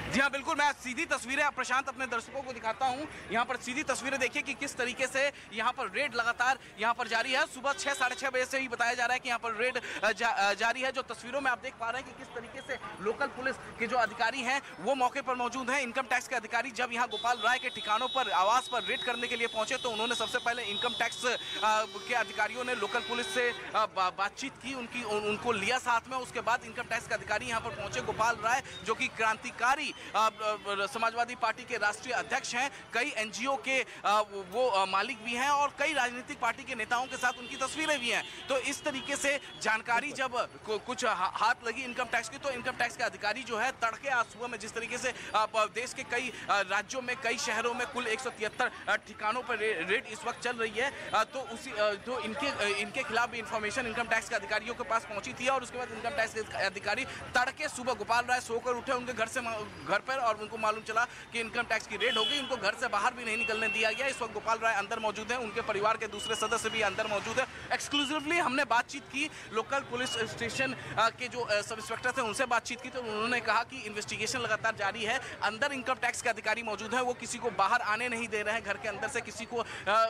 जी हाँ, बिल्कुल। मैं सीधी तस्वीरें प्रशांत अपने दर्शकों को दिखाता हूँ। यहाँ पर सीधी तस्वीरें देखिए कि किस तरीके से यहाँ पर रेड लगातार यहाँ पर जारी है। सुबह छह साढ़े छह बजे से ही बताया जा रहा है कि यहाँ पर रेड जा, जारी है। जो तस्वीरों में आप देख पा रहे हैं कि किस तरीके से लोकल पुलिस के जो अधिकारी हैं वो मौके पर मौजूद हैं। इनकम टैक्स के अधिकारी जब यहाँ गोपाल राय के ठिकानों पर आवास पर रेड करने के लिए पहुंचे तो उन्होंने सबसे पहले इनकम टैक्स के अधिकारियों ने लोकल पुलिस से बातचीत की, उनकी उनको लिया साथ में। उसके बाद इनकम टैक्स के अधिकारी यहाँ पर पहुंचे। गोपाल राय जो कि क्रांतिकारी समाजवादी पार्टी के राष्ट्रीय अध्यक्ष हैं, कई एनजीओ के वो मालिक भी हैं और कई राजनीतिक पार्टी के नेताओं के साथ उनकी तस्वीरें भी हैं। तो इस तरीके से जानकारी जब कुछ हाथ लगी इनकम टैक्स की तो इनकम टैक्स के अधिकारी जो है तड़के आज सुबह में जिस तरीके से देश के कई राज्यों में कई शहरों में कुल एक सौ तिहत्तर ठिकानों पर रेड इस वक्त चल रही है, तो उसी तो इनके इनके खिलाफ भी इंफॉर्मेशन इनकम टैक्स के अधिकारियों के पास पहुंची थी। और उसके बाद इनकम टैक्स के अधिकारी तड़के सुबह गोपाल राय सोकर उठे उनके घर से घर पर और उनको मालूम चला कि इनकम टैक्स की रेड हो गई। उनको घर से बाहर भी नहीं निकलने दिया गया। इस वक्त गोपाल राय अंदर मौजूद हैं, उनके परिवार के दूसरे सदस्य भी अंदर मौजूद है। एक्सक्लूसिवली हमने बातचीत की लोकल पुलिस स्टेशन के जो सब इंस्पेक्टर थे उनसे बातचीत की तो उन्होंने कहा कि इन्वेस्टिगेशन लगातार जारी है। अंदर इनकम टैक्स के अधिकारी मौजूद हैं, वो किसी को बाहर आने नहीं दे रहे हैं, घर के अंदर से किसी को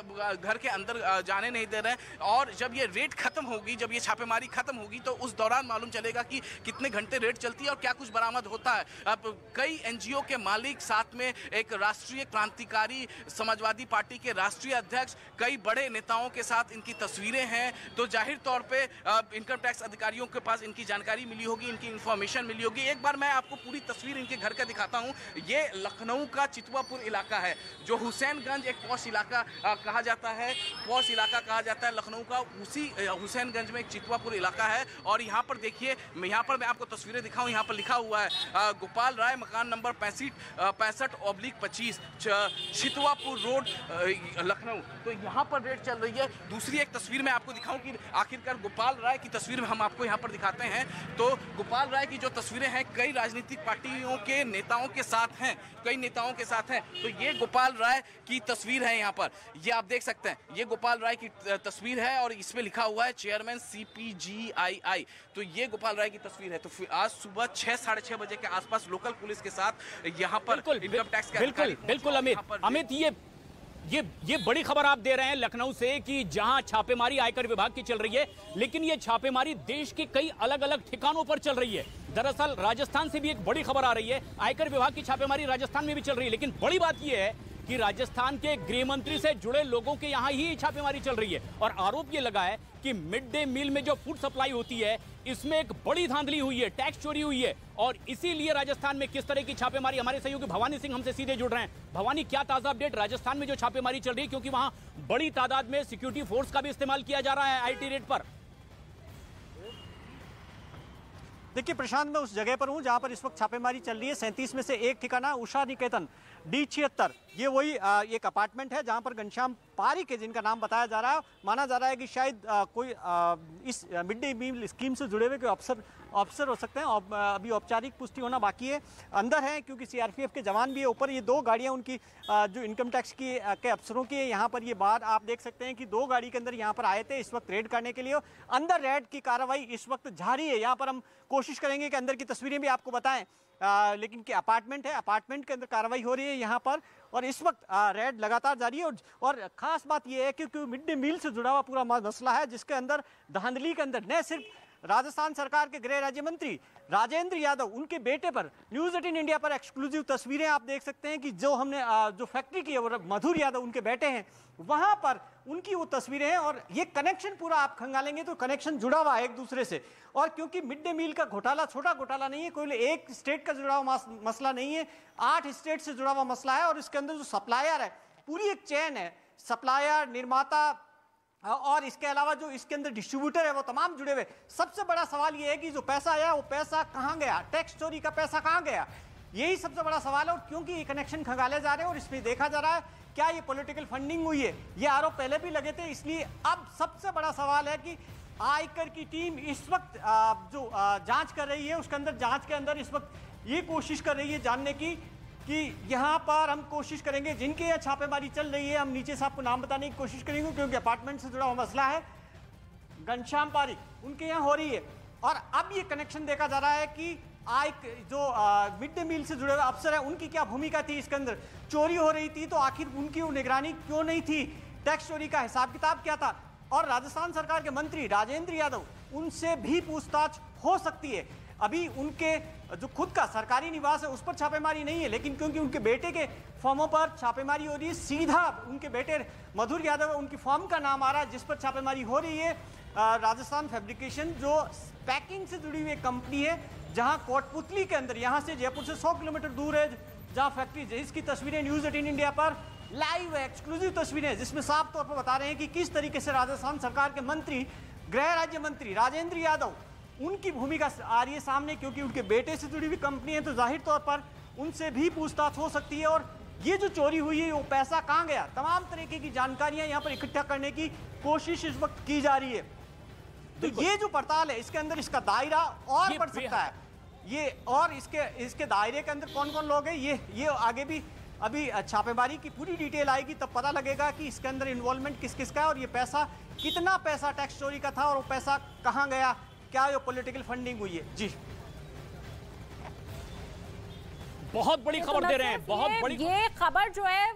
घर के अंदर जाने नहीं दे रहे हैं। और जब ये रेड खत्म होगी, जब ये छापेमारी खत्म होगी तो उस दौरान मालूम चलेगा कि कितने घंटे रेड चलती है और क्या कुछ बरामद होता है। अब कई एनजीओ के मालिक, साथ में एक राष्ट्रीय क्रांतिकारी समाजवादी पार्टी के राष्ट्रीय अध्यक्ष, कई बड़े नेताओं के साथ इनकी तस्वीरें हैं। तो जाहिर तौर पे इनकम टैक्स अधिकारियों के पास इनकी जानकारी मिली होगी, इनकी इंफॉर्मेशन मिली होगी। एक बार मैं आपको पूरी तस्वीर इनके घर का दिखाता हूं। ये लखनऊ का चितवापुर इलाका है, जो हुसैनगंज एक पॉश इलाका कहा जाता है, पॉश इलाका कहा जाता है लखनऊ का। उसी हुसैनगंज में एक चितवापुर इलाका है और यहाँ पर देखिए, यहाँ पर मैं आपको तस्वीरें दिखाऊं। यहाँ पर लिखा हुआ है गोपाल राय, मकान नंबर पैंसठ पैंसठ ऑब्लिक पच्चीस, चितवापुर रोड, लखनऊ। तो यहाँ पर रेड चल रही है। दूसरी एक तस्वीर मैं आपको दिखाऊं कि आखिरकार गोपाल राय की तस्वीर हम आपको यहाँ पर दिखाते हैं। तो गोपाल राय की जो तस्वीरें हैं कई राजनीतिक पार्टियों के नेताओं के साथ हैं, कई नेताओं के साथ हैं। तो ये गोपाल राय की तस्वीर है यहाँ पर, ये आप देख सकते हैं, ये गोपाल राय की तस्वीर है और इसमें लिखा हुआ है चेयरमैन सी पी जी आई आई। तो ये गोपाल राय की तस्वीर है। तो आज सुबह छह साढ़े छह बजे के आसपास लोकल पुलिस के साथ यहाँ पर इनकम टैक्स बिल्कुल बिल्कुल अमित अमित ये ये ये बड़ी खबर आप दे रहे हैं लखनऊ से कि जहां छापेमारी आयकर विभाग की चल रही है, लेकिन ये छापेमारी देश के कई अलग अलग ठिकानों पर चल रही है। दरअसल राजस्थान से भी एक बड़ी खबर आ रही है, आयकर विभाग की छापेमारी राजस्थान में भी चल रही है। लेकिन बड़ी बात यह है कि राजस्थान के गृह मंत्री से जुड़े लोगों के यहां ही छापेमारी चल रही है और आरोप यह लगा है कि मिड डे मील में जो फूड सप्लाई होती है इसमें एक बड़ी धांधली हुई है, टैक्स चोरी हुई है। और इसीलिए राजस्थान में किस तरह की छापेमारी, हमारे सहयोगी भवानी सिंह हमसे सीधे जुड़ रहे हैं। भवानी, क्या ताजा अपडेट राजस्थान में जो छापेमारी चल रही है, क्योंकि वहां बड़ी तादाद में सिक्योरिटी फोर्स का भी इस्तेमाल किया जा रहा है आईटी रेड पर। देखिए प्रशांत, मैं उस जगह पर हूं जहां पर इस वक्त छापेमारी चल रही है। सैंतीस में से एक ठिकाना उषा निकेतन डी छिहत्तर, ये वही आ, एक अपार्टमेंट है जहां पर घनश्याम पारिक है जिनका नाम बताया जा रहा है। माना जा रहा है कि शायद आ, कोई आ, इस मिड डे मील स्कीम से जुड़े हुए कोई अफसर अफसर हो सकते हैं। और अभी औपचारिक पुष्टि होना बाकी है। अंदर है क्योंकि सीआरपीएफ के जवान भी है। ऊपर ये दो गाड़ियां उनकी आ, जो इनकम टैक्स की आ, के अफसरों की है। यहाँ पर ये बाहर आप देख सकते हैं कि दो गाड़ी के अंदर यहाँ पर आए थे इस वक्त रेड करने के लिए। अंदर रेड की कार्रवाई इस वक्त जारी है। यहाँ पर हम कोशिश करेंगे कि अंदर की तस्वीरें भी आपको बताएं। आ, लेकिन कि अपार्टमेंट है, अपार्टमेंट के अंदर कार्रवाई हो रही है यहाँ पर और इस वक्त आ, रेड लगातार जारी है। और, और खास बात यह है कि मिड डे मील से जुड़ा हुआ पूरा मसला है जिसके अंदर धांधली के अंदर न सिर्फ राजस्थान सरकार के गृह राज्य मंत्री राजेंद्र यादव, उनके बेटे पर न्यूज एटीन इंडिया पर एक्सक्लूसिव तस्वीरें आप देख सकते हैं कि जो हमने जो फैक्ट्री की है वो मधुर यादव उनके बेटे हैं, वहां पर उनकी वो तस्वीरें हैं। और ये कनेक्शन पूरा आप खंगालेंगे तो कनेक्शन जुड़ा हुआ है एक दूसरे से। और क्योंकि मिड डे मील का घोटाला छोटा घोटाला नहीं है, कोई एक स्टेट का जुड़ा हुआ मसला नहीं है, आठ स्टेट से जुड़ा हुआ मसला है। और इसके अंदर जो सप्लायर है, पूरी एक चेन है, सप्लायर, निर्माता और इसके अलावा जो इसके अंदर डिस्ट्रीब्यूटर है वो तमाम जुड़े हुए। सबसे बड़ा सवाल ये है कि जो पैसा आया वो पैसा कहां गया, टैक्स चोरी का पैसा कहां गया, यही सबसे बड़ा सवाल है। और क्योंकि ये कनेक्शन खंगाले जा रहे हैं और इसमें देखा जा रहा है क्या ये पॉलिटिकल फंडिंग हुई है, ये आरोप पहले भी लगे थे। इसलिए अब सबसे बड़ा सवाल है कि आयकर की टीम इस वक्त जो जांच कर रही है उसके अंदर जांच के अंदर इस वक्त ये कोशिश कर रही है जानने की कि यहाँ पर हम कोशिश करेंगे जिनके यहाँ छापेमारी चल रही है, हम नीचे से आपको नाम बताने की कोशिश करेंगे क्योंकि अपार्टमेंट से जुड़ा हुआ मसला है। घनश्याम पारिक उनके यहाँ हो रही है और अब ये कनेक्शन देखा जा रहा है कि आय जो मिड डे मील से जुड़े हुए अफसर हैं उनकी क्या भूमिका थी इसके अंदर? चोरी हो रही थी तो आखिर उनकी निगरानी क्यों नहीं थी? टैक्स चोरी का हिसाब किताब क्या था? और राजस्थान सरकार के मंत्री राजेंद्र यादव, उनसे भी पूछताछ हो सकती है। अभी उनके जो खुद का सरकारी निवास है उस पर छापेमारी नहीं है, लेकिन क्योंकि उनके बेटे के फॉर्मों पर छापेमारी हो रही है, सीधा उनके बेटे मधुर यादव उनकी फॉर्म का नाम आ रहा है जिस पर छापेमारी हो रही है। राजस्थान फैब्रिकेशन जो पैकिंग से जुड़ी हुई कंपनी है, जहां कोटपुतली के अंदर, यहां से जयपुर से सौ किलोमीटर दूर है जहां फैक्ट्री, इसकी तस्वीरें न्यूज एटीन इंडिया पर लाइव एक्सक्लूसिव तस्वीरें जिसमें साफ तौर पर बता रहे हैं कि किस तरीके से राजस्थान सरकार के मंत्री, गृह राज्य मंत्री राजेंद्र यादव, उनकी भूमिका आ रही है सामने, क्योंकि उनके बेटे से जुड़ी हुई कंपनी है तो जाहिर तौर पर उनसे भी पूछताछ हो सकती है। और ये जो चोरी हुई है वो पैसा कहां गया, तमाम तरीके की जानकारियां यहां पर इकट्ठा करने की कोशिश इस वक्त की जा रही है। तो ये जो पड़ताल है इसके अंदर इसका दायरा और बढ़ सकता है, ये और इसके इसके दायरे के अंदर कौन कौन लोग हैं, ये ये आगे भी अभी छापेमारी की पूरी डिटेल आएगी तब पता लगेगा कि इसके अंदर इन्वॉल्वमेंट किस किस का है और ये पैसा, कितना पैसा टैक्स चोरी का था और वो पैसा कहां गया, क्या ये पॉलिटिकल फंडिंग हुई है। जी बहुत बड़ी खबर दे रहे हैं, बहुत बड़ी ये खबर जो है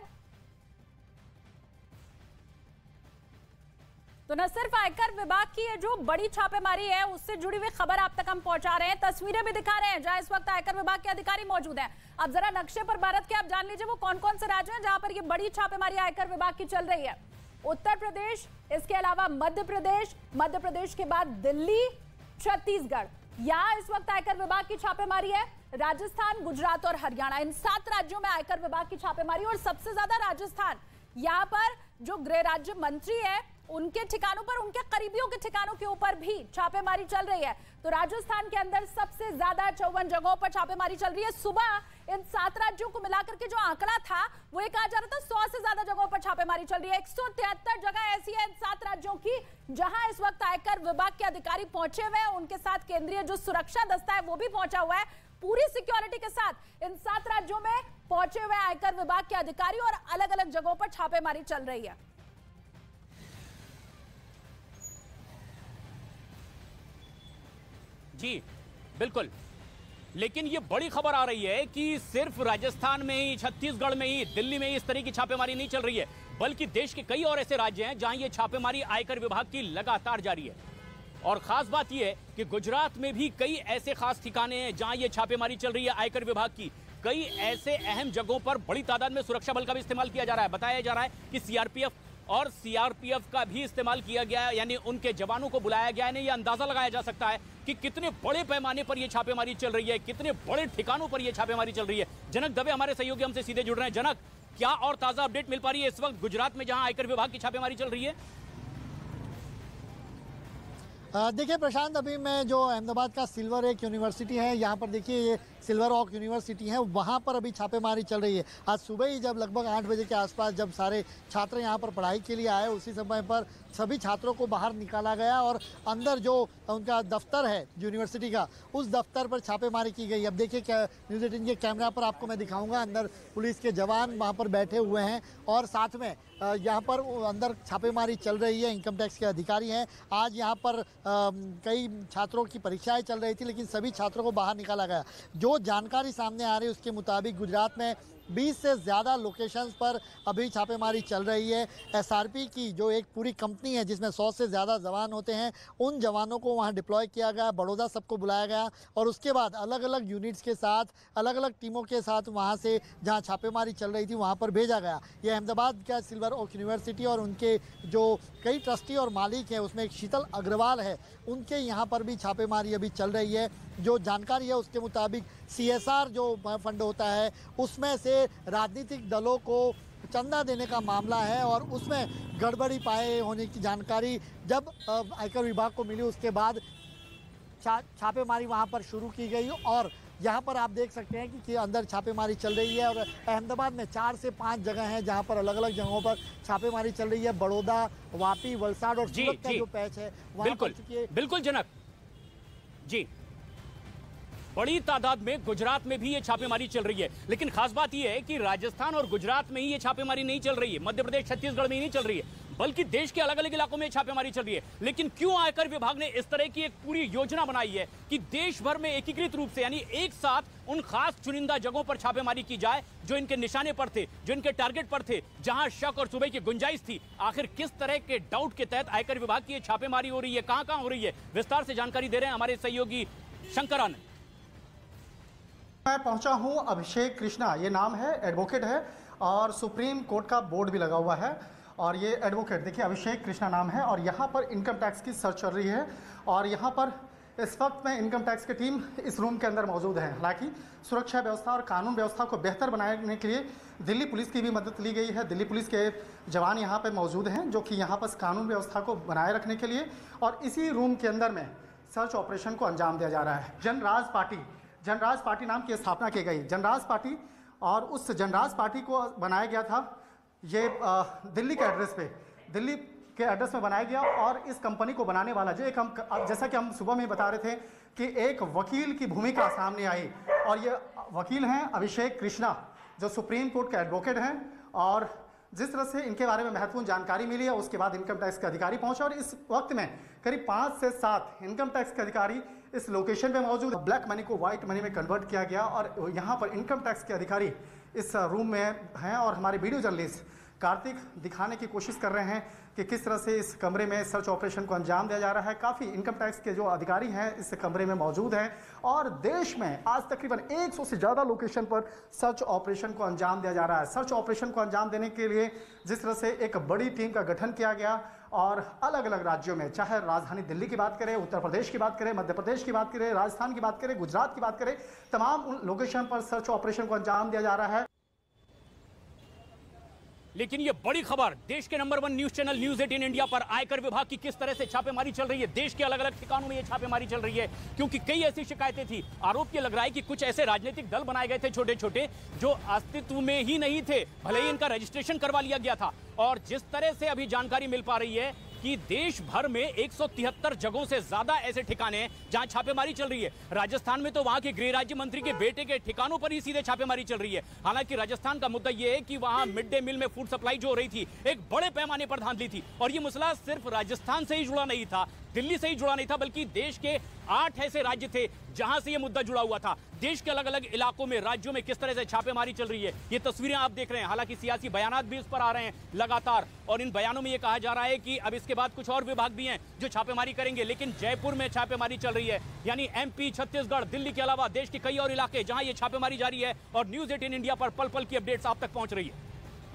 तो न सिर्फ आयकर विभाग की है जो बड़ी छापेमारी है उससे जुड़ी हुई खबर आप तक हम पहुंचा रहे हैं, तस्वीरें भी दिखा रहे हैं जहां इस वक्त आयकर विभाग के अधिकारी मौजूद हैं। अब जरा नक्शे पर भारत के आप जान लीजिए वो कौन कौन से राज्य हैं जहां पर ये बड़ी छापेमारी आयकर विभाग की चल रही है। उत्तर प्रदेश, इसके अलावा मध्य प्रदेश, मध्य प्रदेश के बाद दिल्ली, छत्तीसगढ़, यहाँ इस वक्त आयकर विभाग की छापेमारी है। राजस्थान, गुजरात और हरियाणा, इन सात राज्यों में आयकर विभाग की छापेमारी, और सबसे ज्यादा राजस्थान, यहाँ पर जो गृह राज्य मंत्री है उनके ठिकानों पर, उनके करीबियों के ठिकानों के ऊपर भी छापेमारी चल रही है। तो राजस्थान के अंदर सबसे ज्यादा चौवन जगहों पर छापेमारी चल रही है। सुबह इन सात राज्यों को मिलाकर के जो आंकड़ा था वो ये कहा जा रहा था सौ से ज्यादा जगहों पर छापेमारी चल रही है। एक सौ तिहत्तर जगह ऐसी है इन सात राज्यों की जहां इस वक्त आयकर विभाग के अधिकारी पहुंचे हुए हैं, उनके साथ केंद्रीय जो सुरक्षा दस्ता है वो भी पहुंचा हुआ है। पूरी सिक्योरिटी के साथ इन सात राज्यों में पहुंचे हुए आयकर विभाग के अधिकारी और अलग अलग जगहों पर छापेमारी चल रही है। जी बिल्कुल, लेकिन ये बड़ी खबर आ रही है कि सिर्फ राजस्थान में ही, छत्तीसगढ़ में ही, दिल्ली में ही इस तरह की छापेमारी नहीं चल रही है, बल्कि देश के कई और ऐसे राज्य हैं जहां ये छापेमारी आयकर विभाग की लगातार जारी है। और खास बात यह है कि गुजरात में भी कई ऐसे खास ठिकाने हैं जहां ये छापेमारी चल रही है आयकर विभाग की। कई ऐसे अहम जगहों पर बड़ी तादाद में सुरक्षा बल का भी इस्तेमाल किया जा रहा है। बताया जा रहा है कि सीआरपीएफ और सीआरपीएफ का भी इस्तेमाल किया गया है, यानी उनके जवानों को बुलाया गया है। ये अंदाजा लगाया जा सकता है कि कितने बड़े पैमाने पर यह छापेमारी चल रही है, कितने बड़े ठिकानों पर यह छापेमारी चल रही है। जनक दवे हमारे सहयोगी हमसे सीधे जुड़ रहे हैं। जनक, क्या और ताजा अपडेट मिल पा रही है इस वक्त गुजरात में जहां आयकर विभाग की छापेमारी चल रही है? देखिए प्रशांत, अभी मैं जो अहमदाबाद का सिल्वर एक यूनिवर्सिटी है, यहाँ पर देखिए ये सिल्वर ऑक यूनिवर्सिटी है, वहाँ पर अभी छापेमारी चल रही है। आज सुबह ही जब लगभग आठ बजे के आसपास जब सारे छात्र यहाँ पर पढ़ाई के लिए आए, उसी समय पर सभी छात्रों को बाहर निकाला गया और अंदर जो उनका दफ्तर है यूनिवर्सिटी का, उस दफ्तर पर छापेमारी की गई। अब देखिए क्या न्यूज़ एटीन के कैमरा पर आपको मैं दिखाऊंगा, अंदर पुलिस के जवान वहाँ पर बैठे हुए हैं और साथ में यहाँ पर अंदर छापेमारी चल रही है। इनकम टैक्स के अधिकारी हैं। आज यहाँ पर आ, कई छात्रों की परीक्षाएं चल रही थी, लेकिन सभी छात्रों को बाहर निकाला गया। जो जानकारी सामने आ रही है उसके मुताबिक गुजरात में बीस से ज़्यादा लोकेशंस पर अभी छापेमारी चल रही है। एसआरपी की जो एक पूरी कंपनी है जिसमें सौ से ज़्यादा जवान होते हैं, उन जवानों को वहां डिप्लॉय किया गया, बड़ौदा सबको बुलाया गया और उसके बाद अलग अलग यूनिट्स के साथ, अलग अलग टीमों के साथ वहां से जहां छापेमारी चल रही थी वहां पर भेजा गया। ये अहमदाबाद का सिल्वर ओक यूनिवर्सिटी और उनके जो कई ट्रस्टी और मालिक हैं उसमें एक शीतल अग्रवाल है, उनके यहाँ पर भी छापेमारी अभी चल रही है। जो जानकारी है उसके मुताबिक सीएसआर जो फंड होता है उसमें से राजनीतिक दलों को चंदा देने का मामला है और उसमें गड़बड़ी पाए होने की जानकारी जब आयकर विभाग को मिली, उसके बाद छा, छापेमारी वहां पर शुरू की गई। और यहाँ पर आप देख सकते हैं कि, कि अंदर छापेमारी चल रही है और अहमदाबाद में चार से पांच जगह हैं जहाँ पर अलग अलग जगहों पर छापेमारी चल रही है। बड़ौदा, वापी, वलसाड़ और सूरत का जो पैच है वहाँ पर चुकी। बिल्कुल जनक जी, बड़ी तादाद में गुजरात में भी ये छापेमारी चल रही है, लेकिन खास बात यह है कि राजस्थान और गुजरात में ही ये छापेमारी नहीं चल रही है, मध्य प्रदेश, छत्तीसगढ़ में ही नहीं चल रही है। बल्कि देश के अलग अलग इलाकों में छापेमारी चल रही है। लेकिन क्यों आयकर विभाग ने इस तरह की एक पूरी योजना बनाई है कि देश भर में एकीकृत रूप से यानी एक साथ उन खास चुनिंदा जगहों पर छापेमारी की जाए जो इनके निशाने पर थे, जो इनके टारगेट पर थे, जहां शक और सुबह की गुंजाइश थी। आखिर किस तरह के डाउट के तहत आयकर विभाग की छापेमारी हो रही है, कहां कहां हो रही है, विस्तार से जानकारी दे रहे हैं हमारे सहयोगी शंकर आनंद। मैं पहुंचा हूं अभिषेक कृष्णा, ये नाम है, एडवोकेट है और सुप्रीम कोर्ट का बोर्ड भी लगा हुआ है। और ये एडवोकेट देखिए अभिषेक कृष्णा नाम है और यहाँ पर इनकम टैक्स की सर्च चल रही है और यहाँ पर इस वक्त में इनकम टैक्स की टीम इस रूम के अंदर मौजूद है। हालांकि सुरक्षा व्यवस्था और कानून व्यवस्था को बेहतर बनाने के लिए दिल्ली पुलिस की भी मदद ली गई है। दिल्ली पुलिस के जवान यहाँ पे मौजूद हैं जो कि यहाँ पर कानून व्यवस्था को बनाए रखने के लिए, और इसी रूम के अंदर में सर्च ऑपरेशन को अंजाम दिया जा रहा है। जनराज पार्टी जनराज पार्टी नाम की स्थापना की गई। जनराज पार्टी, और उस जनराज पार्टी को बनाया गया था ये दिल्ली के एड्रेस पे, दिल्ली के एड्रेस में बनाया गया। और इस कंपनी को बनाने वाला जो एक हम जैसा कि हम सुबह में बता रहे थे कि एक वकील की भूमिका सामने आई, और ये वकील हैं अभिषेक कृष्णा जो सुप्रीम कोर्ट के एडवोकेट हैं। और जिस तरह से इनके बारे में महत्वपूर्ण जानकारी मिली है उसके बाद इनकम टैक्स के अधिकारी पहुंचे और इस वक्त में करीब पाँच से सात इनकम टैक्स के अधिकारी इस लोकेशन पे मौजूद। ब्लैक मनी को व्हाइट मनी में कन्वर्ट किया गया और यहाँ पर इनकम टैक्स के अधिकारी इस रूम में हैं और हमारे वीडियो जर्नलिस्ट कार्तिक दिखाने की कोशिश कर रहे हैं कि किस तरह से इस कमरे में सर्च ऑपरेशन को अंजाम दिया जा रहा है। काफ़ी इनकम टैक्स के जो अधिकारी हैं इस कमरे में मौजूद हैं और देश में आज तकरीबन सौ से ज़्यादा लोकेशन पर सर्च ऑपरेशन को अंजाम दिया जा रहा है। सर्च ऑपरेशन को अंजाम देने के लिए जिस तरह से एक बड़ी टीम का गठन किया गया और अलग अलग राज्यों में, चाहे राजधानी दिल्ली की बात करें, उत्तर प्रदेश की बात करें, मध्य प्रदेश की बात करें, राजस्थान की बात करें, गुजरात की बात करें, तमाम उन लोकेशन पर सर्च ऑपरेशन को अंजाम दिया जा रहा है। लेकिन ये बड़ी खबर देश के number one news channel news eighteen India पर आयकर विभाग की किस तरह से छापेमारी चल रही है। देश के अलग अलग ठिकानों में ये छापेमारी चल रही है क्योंकि कई ऐसी शिकायतें थी। आरोप ये लग रहा है कि कुछ ऐसे राजनीतिक दल बनाए गए थे छोटे छोटे जो अस्तित्व में ही नहीं थे, भले ही इनका रजिस्ट्रेशन करवा लिया गया था। और जिस तरह से अभी जानकारी मिल पा रही है कि देश भर में एक सौ तिहत्तर जगहों से ज्यादा ऐसे ठिकाने हैं जहां छापेमारी चल रही है। राजस्थान में तो वहां के गृह राज्य मंत्री के बेटे के ठिकानों पर ही सीधे छापेमारी चल रही है। हालांकि राजस्थान का मुद्दा यह है कि वहां मिड डे मील में फूड सप्लाई जो हो रही थी एक बड़े पैमाने पर धांधली थी और ये मसला सिर्फ राजस्थान से ही जुड़ा नहीं था, दिल्ली से ही जुड़ा नहीं था, बल्कि देश के आठ ऐसे राज्य थे जहां से ये मुद्दा जुड़ा हुआ था। देश के अलग अलग इलाकों में, राज्यों में किस तरह से छापेमारी चल रही है ये तस्वीरें आप देख रहे हैं। हालांकि सियासी बयानात भी इस पर आ रहे हैं लगातार और इन बयानों में ये कहा जा रहा है कि अब इसके बाद कुछ और विभाग भी हैं जो छापेमारी करेंगे। लेकिन जयपुर में छापेमारी चल रही है, यानी एमपी, छत्तीसगढ़, दिल्ली के अलावा देश के कई और इलाके जहां ये छापेमारी जारी है और न्यूज एटीन इंडिया पर पल पल की अपडेट्स आप तक पहुंच रही है।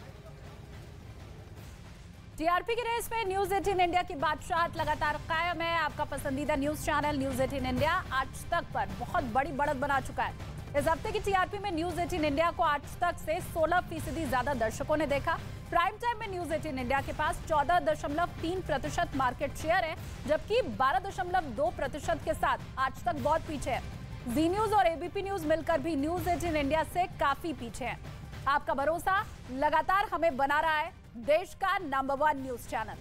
टीआरपी की रेस में न्यूज एटीन इंडिया की बादशाहत लगातार कायम है। आपका पसंदीदा news channel news eighteen India Aaj Tak पर बहुत बड़ी बढ़त बना चुका है। इस हफ्ते की टीआरपी में न्यूज एटीन इंडिया को आज तक से सोलह फीसदी ज्यादा दर्शकों ने देखा। प्राइम टाइम में न्यूज एटीन इंडिया के पास चौदह दशमलव तीन प्रतिशत मार्केट शेयर है, जबकि बारह दशमलव दो प्रतिशत के साथ आज तक बहुत पीछे है। जी न्यूज और एबीपी न्यूज मिलकर भी न्यूज एटीन इंडिया से काफी पीछे है। आपका भरोसा लगातार हमें बना रहा है देश का नंबर वन न्यूज चैनल।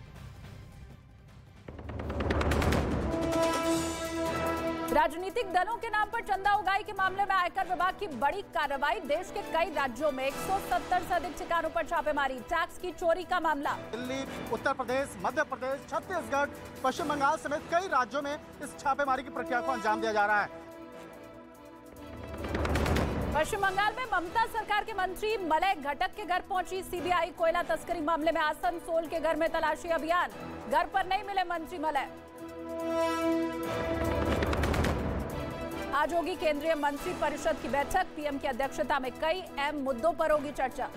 राजनीतिक दलों के नाम पर चंदा उगाही के मामले में आयकर विभाग की बड़ी कार्रवाई। देश के कई राज्यों में एक सौ सत्तर से अधिक ठिकानों पर छापेमारी। टैक्स की चोरी का मामला दिल्ली, उत्तर प्रदेश, मध्य प्रदेश, छत्तीसगढ़, पश्चिम बंगाल समेत कई राज्यों में इस छापेमारी की प्रक्रिया को अंजाम दिया जा रहा है। पश्चिम बंगाल में ममता सरकार के मंत्री मलय घटक के घर पहुंची सीबीआई। कोयला तस्करी मामले में आसनसोल के घर में तलाशी अभियान, घर पर नहीं मिले मंत्री मलय। आज होगी केंद्रीय मंत्री परिषद की बैठक, पीएम की अध्यक्षता में कई अहम मुद्दों पर होगी चर्चा।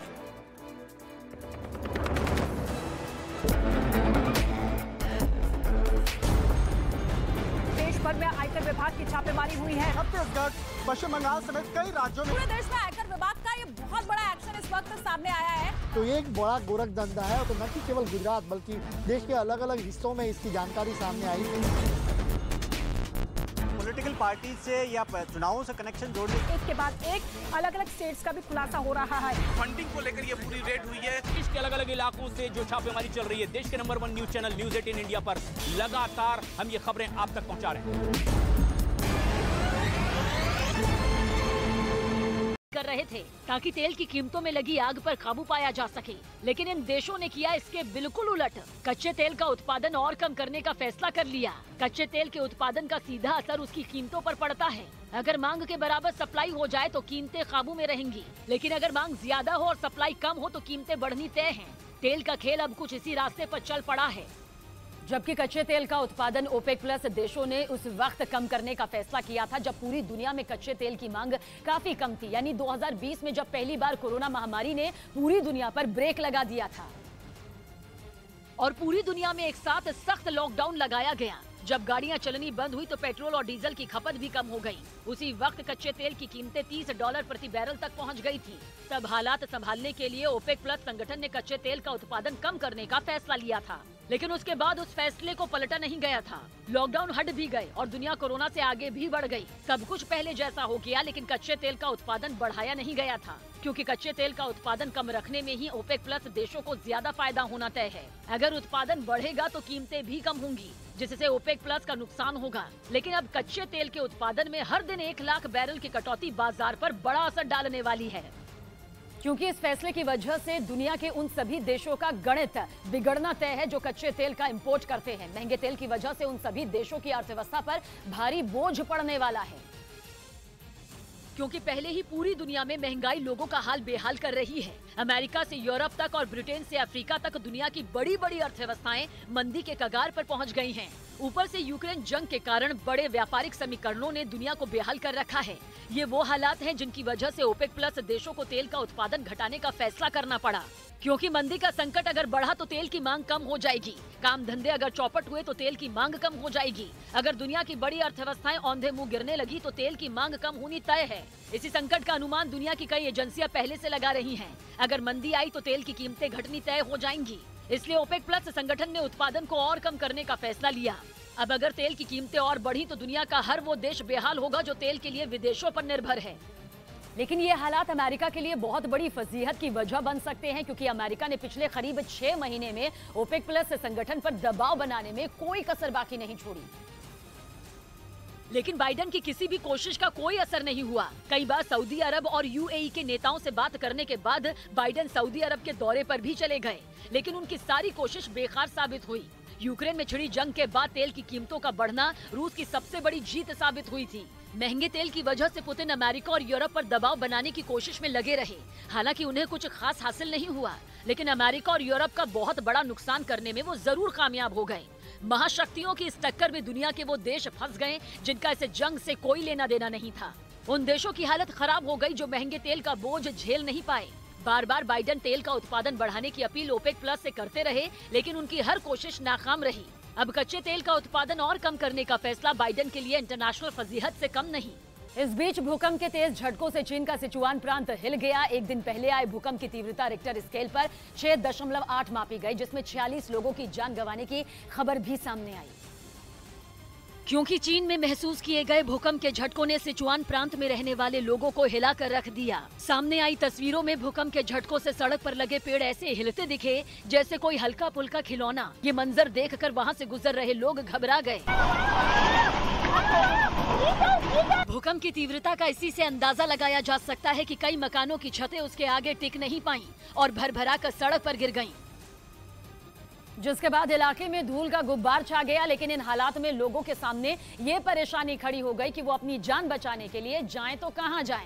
देश भर में आयकर विभाग की छापेमारी हुई है। छत्तीसगढ़, पश्चिम बंगाल समेत कई राज्यों में पूरे देश में आयकर विभाग का ये बहुत बड़ा एक्शन इस वक्त सामने आया है। तो ये एक बड़ा गोरख धंधा है, तो न कि केवल गुजरात बल्कि देश के अलग अलग हिस्सों में इसकी जानकारी सामने आई। पॉलिटिकल पार्टी से या चुनावों से कनेक्शन जोड़ने एक के बाद एक अलग अलग स्टेट्स का भी खुलासा हो रहा है। फंडिंग को लेकर ये पूरी रेड हुई है। देश के अलग अलग इलाकों से जो छापेमारी चल रही है, देश के number one news channel news eighteen India पर लगातार हम ये खबरें आप तक पहुंचा रहे हैं। कर रहे रहे थे ताकि तेल की कीमतों में लगी आग पर काबू पाया जा सके, लेकिन इन देशों ने किया इसके बिल्कुल उलट। कच्चे तेल का उत्पादन और कम करने का फैसला कर लिया। कच्चे तेल के उत्पादन का सीधा असर उसकी कीमतों पर पड़ता है। अगर मांग के बराबर सप्लाई हो जाए तो कीमतें काबू में रहेंगी, लेकिन अगर मांग ज्यादा हो और सप्लाई कम हो तो कीमतें बढ़नी तय हैं। तेल का खेल अब कुछ इसी रास्ते पर चल पड़ा है। जबकि कच्चे तेल का उत्पादन ओपेक प्लस देशों ने उस वक्त कम करने का फैसला किया था जब पूरी दुनिया में कच्चे तेल की मांग काफी कम थी, यानी दो हज़ार बीस में जब पहली बार कोरोना महामारी ने पूरी दुनिया पर ब्रेक लगा दिया था और पूरी दुनिया में एक साथ सख्त लॉकडाउन लगाया गया। जब गाड़ियां चलनी बंद हुई तो पेट्रोल और डीजल की खपत भी कम हो गई। उसी वक्त कच्चे तेल की कीमतें तीस डॉलर प्रति बैरल तक पहुंच गई थी। तब हालात संभालने के लिए ओपेक प्लस संगठन ने कच्चे तेल का उत्पादन कम करने का फैसला लिया था, लेकिन उसके बाद उस फैसले को पलटा नहीं गया था। लॉकडाउन हट भी गए और दुनिया कोरोना से आगे भी बढ़ गई। सब कुछ पहले जैसा हो गया, लेकिन कच्चे तेल का उत्पादन बढ़ाया नहीं गया था, क्योंकि कच्चे तेल का उत्पादन कम रखने में ही ओपेक प्लस देशों को ज्यादा फायदा होना तय है। अगर उत्पादन बढ़ेगा तो कीमतें भी कम होंगी, जिससे ओपेक प्लस का नुकसान होगा। लेकिन अब कच्चे तेल के उत्पादन में हर दिन एक लाख बैरल की कटौती बाजार पर बड़ा असर डालने वाली है, क्योंकि इस फैसले की वजह से दुनिया के उन सभी देशों का गणित बिगड़ना तय है जो कच्चे तेल का इंपोर्ट करते हैं। महंगे तेल की वजह से उन सभी देशों की अर्थव्यवस्था पर भारी बोझ पड़ने वाला है, क्योंकि पहले ही पूरी दुनिया में महंगाई लोगों का हाल बेहाल कर रही है। अमेरिका से यूरोप तक और ब्रिटेन से अफ्रीका तक दुनिया की बड़ी बड़ी अर्थव्यवस्थाएं मंदी के कगार पर पहुंच गई हैं। ऊपर से यूक्रेन जंग के कारण बड़े व्यापारिक समीकरणों ने दुनिया को बेहाल कर रखा है। ये वो हालात हैं जिनकी वजह से ओपेक प्लस देशों को तेल का उत्पादन घटाने का फैसला करना पड़ा, क्योंकि मंदी का संकट अगर बढ़ा तो तेल की मांग कम हो जाएगी। काम धंधे अगर चौपट हुए तो तेल की मांग कम हो जाएगी। अगर दुनिया की बड़ी अर्थव्यवस्थाएं औंधे मुंह गिरने लगी तो तेल की मांग कम होनी तय है। इसी संकट का अनुमान दुनिया की कई एजेंसियां पहले से लगा रही हैं। अगर मंदी आई तो तेल की कीमतें घटनी तय हो जाएंगी। इसलिए ओपेक प्लस संगठन ने उत्पादन को और कम करने का फैसला लिया। अब अगर तेल की कीमतें और बढ़ी तो दुनिया का हर वो देश बेहाल होगा जो तेल के लिए विदेशों पर निर्भर है। लेकिन ये हालात अमेरिका के लिए बहुत बड़ी फजीहत की वजह बन सकते हैं, क्योंकि अमेरिका ने पिछले करीब छह महीने में ओपेक प्लस संगठन पर दबाव बनाने में कोई कसर बाकी नहीं छोड़ी। लेकिन बाइडेन की किसी भी कोशिश का कोई असर नहीं हुआ। कई बार सऊदी अरब और यूएई के नेताओं से बात करने के बाद बाइडेन सऊदी अरब के दौरे पर भी चले गए, लेकिन उनकी सारी कोशिश बेकार साबित हुई। यूक्रेन में छिड़ी जंग के बाद तेल की कीमतों का बढ़ना रूस की सबसे बड़ी जीत साबित हुई थी। महंगे तेल की वजह से पुतिन अमेरिका और यूरोप पर दबाव बनाने की कोशिश में लगे रहे। हालांकि उन्हें कुछ खास हासिल नहीं हुआ, लेकिन अमेरिका और यूरोप का बहुत बड़ा नुकसान करने में वो जरूर कामयाब हो गए। महाशक्तियों की इस टक्कर में दुनिया के वो देश फंस गए जिनका इस जंग से कोई लेना देना नहीं था। उन देशों की हालत खराब हो गई जो महंगे तेल का बोझ झेल नहीं पाए। बार बार बाइडेन तेल का उत्पादन बढ़ाने की अपील ओपेक प्लस से करते रहे, लेकिन उनकी हर कोशिश नाकाम रही। अब कच्चे तेल का उत्पादन और कम करने का फैसला बाइडेन के लिए इंटरनेशनल फजीहत से कम नहीं। इस बीच भूकंप के तेज झटकों से चीन का सिचुआन प्रांत हिल गया। एक दिन पहले आए भूकंप की तीव्रता रिक्टर स्केल पर छह दशमलव आठ मापी गई, जिसमें छियालीस लोगों की जान गंवाने की खबर भी सामने आई। क्योंकि चीन में महसूस किए गए भूकंप के झटकों ने सिचुआन प्रांत में रहने वाले लोगों को हिलाकर रख दिया। सामने आई तस्वीरों में भूकंप के झटकों से सड़क पर लगे पेड़ ऐसे हिलते दिखे जैसे कोई हल्का फुल्का खिलौना। ये मंजर देखकर वहां से गुजर रहे लोग घबरा गए। भूकंप की तीव्रता का इसी से अंदाजा लगाया जा सकता है कि कई मकानों की छतें उसके आगे टिक नहीं पाईं और भरभरा कर सड़क पर गिर गईं। जिसके बाद इलाके में धूल का गुब्बार छा गया। लेकिन इन हालात में लोगों के सामने ये परेशानी खड़ी हो गई कि वो अपनी जान बचाने के लिए जाएं तो कहां जाएं,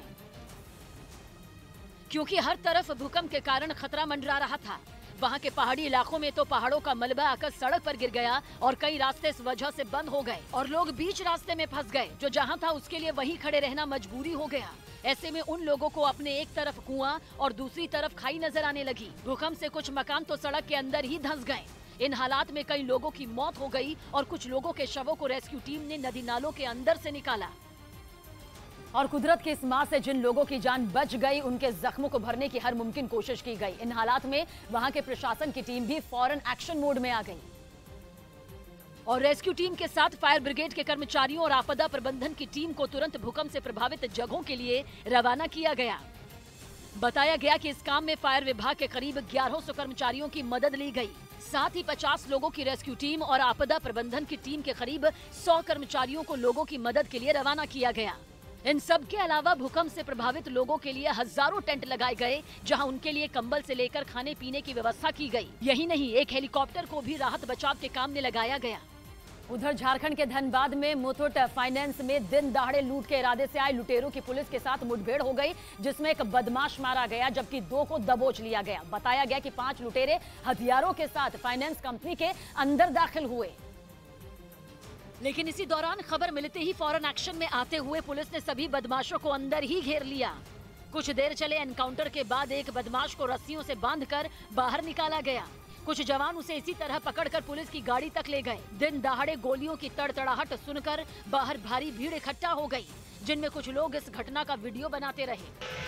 क्योंकि हर तरफ भूकंप के कारण खतरा मंडरा रहा था। वहां के पहाड़ी इलाकों में तो पहाड़ों का मलबा आकर सड़क पर गिर गया और कई रास्ते इस वजह से बंद हो गए और लोग बीच रास्ते में फंस गए। जो जहां था उसके लिए वहीं खड़े रहना मजबूरी हो गया। ऐसे में उन लोगों को अपने एक तरफ कुआं और दूसरी तरफ खाई नजर आने लगी। भूकंप से कुछ मकान तो सड़क के अंदर ही धंस गए। इन हालात में कई लोगों की मौत हो गई और कुछ लोगों के शवों को रेस्क्यू टीम ने नदी नालों के अंदर से निकाला। और कुदरत की इस मार से जिन लोगों की जान बच गई, उनके जख्मों को भरने की हर मुमकिन कोशिश की गई। इन हालात में वहां के प्रशासन की टीम भी फौरन एक्शन मोड में आ गई और रेस्क्यू टीम के साथ फायर ब्रिगेड के कर्मचारियों और आपदा प्रबंधन की टीम को तुरंत भूकंप से प्रभावित जगहों के लिए रवाना किया गया। बताया गया कि इस काम में फायर विभाग के करीब ग्यारह सौ कर्मचारियों की मदद ली गई। साथ ही पचास लोगों की रेस्क्यू टीम और आपदा प्रबंधन की टीम के करीब सौ कर्मचारियों को लोगों की मदद के लिए रवाना किया गया। इन सब के अलावा भूकंप से प्रभावित लोगों के लिए हजारों टेंट लगाए गए, जहां उनके लिए कंबल से लेकर खाने पीने की व्यवस्था की गई। यही नहीं, एक हेलीकॉप्टर को भी राहत बचाव के काम में लगाया गया। उधर झारखंड के धनबाद में मुथूट फाइनेंस में दिन दहाड़े लूट के इरादे से आए लुटेरों की पुलिस के साथ मुठभेड़ हो गई, जिसमें एक बदमाश मारा गया जबकि दो को दबोच लिया गया। बताया गया कि पांच लुटेरे हथियारों के साथ फाइनेंस कंपनी के अंदर दाखिल हुए। लेकिन इसी दौरान खबर मिलते ही फौरन एक्शन में आते हुए पुलिस ने सभी बदमाशों को अंदर ही घेर लिया। कुछ देर चले एनकाउंटर के बाद एक बदमाश को रस्सियों से बांधकर बाहर निकाला गया। कुछ जवान उसे इसी तरह पकड़कर पुलिस की गाड़ी तक ले गए। दिन दहाड़े गोलियों की तड़तड़ाहट सुनकर बाहर भारी भीड़ इकट्ठा हो गई, जिनमें कुछ लोग इस घटना का वीडियो बनाते रहे।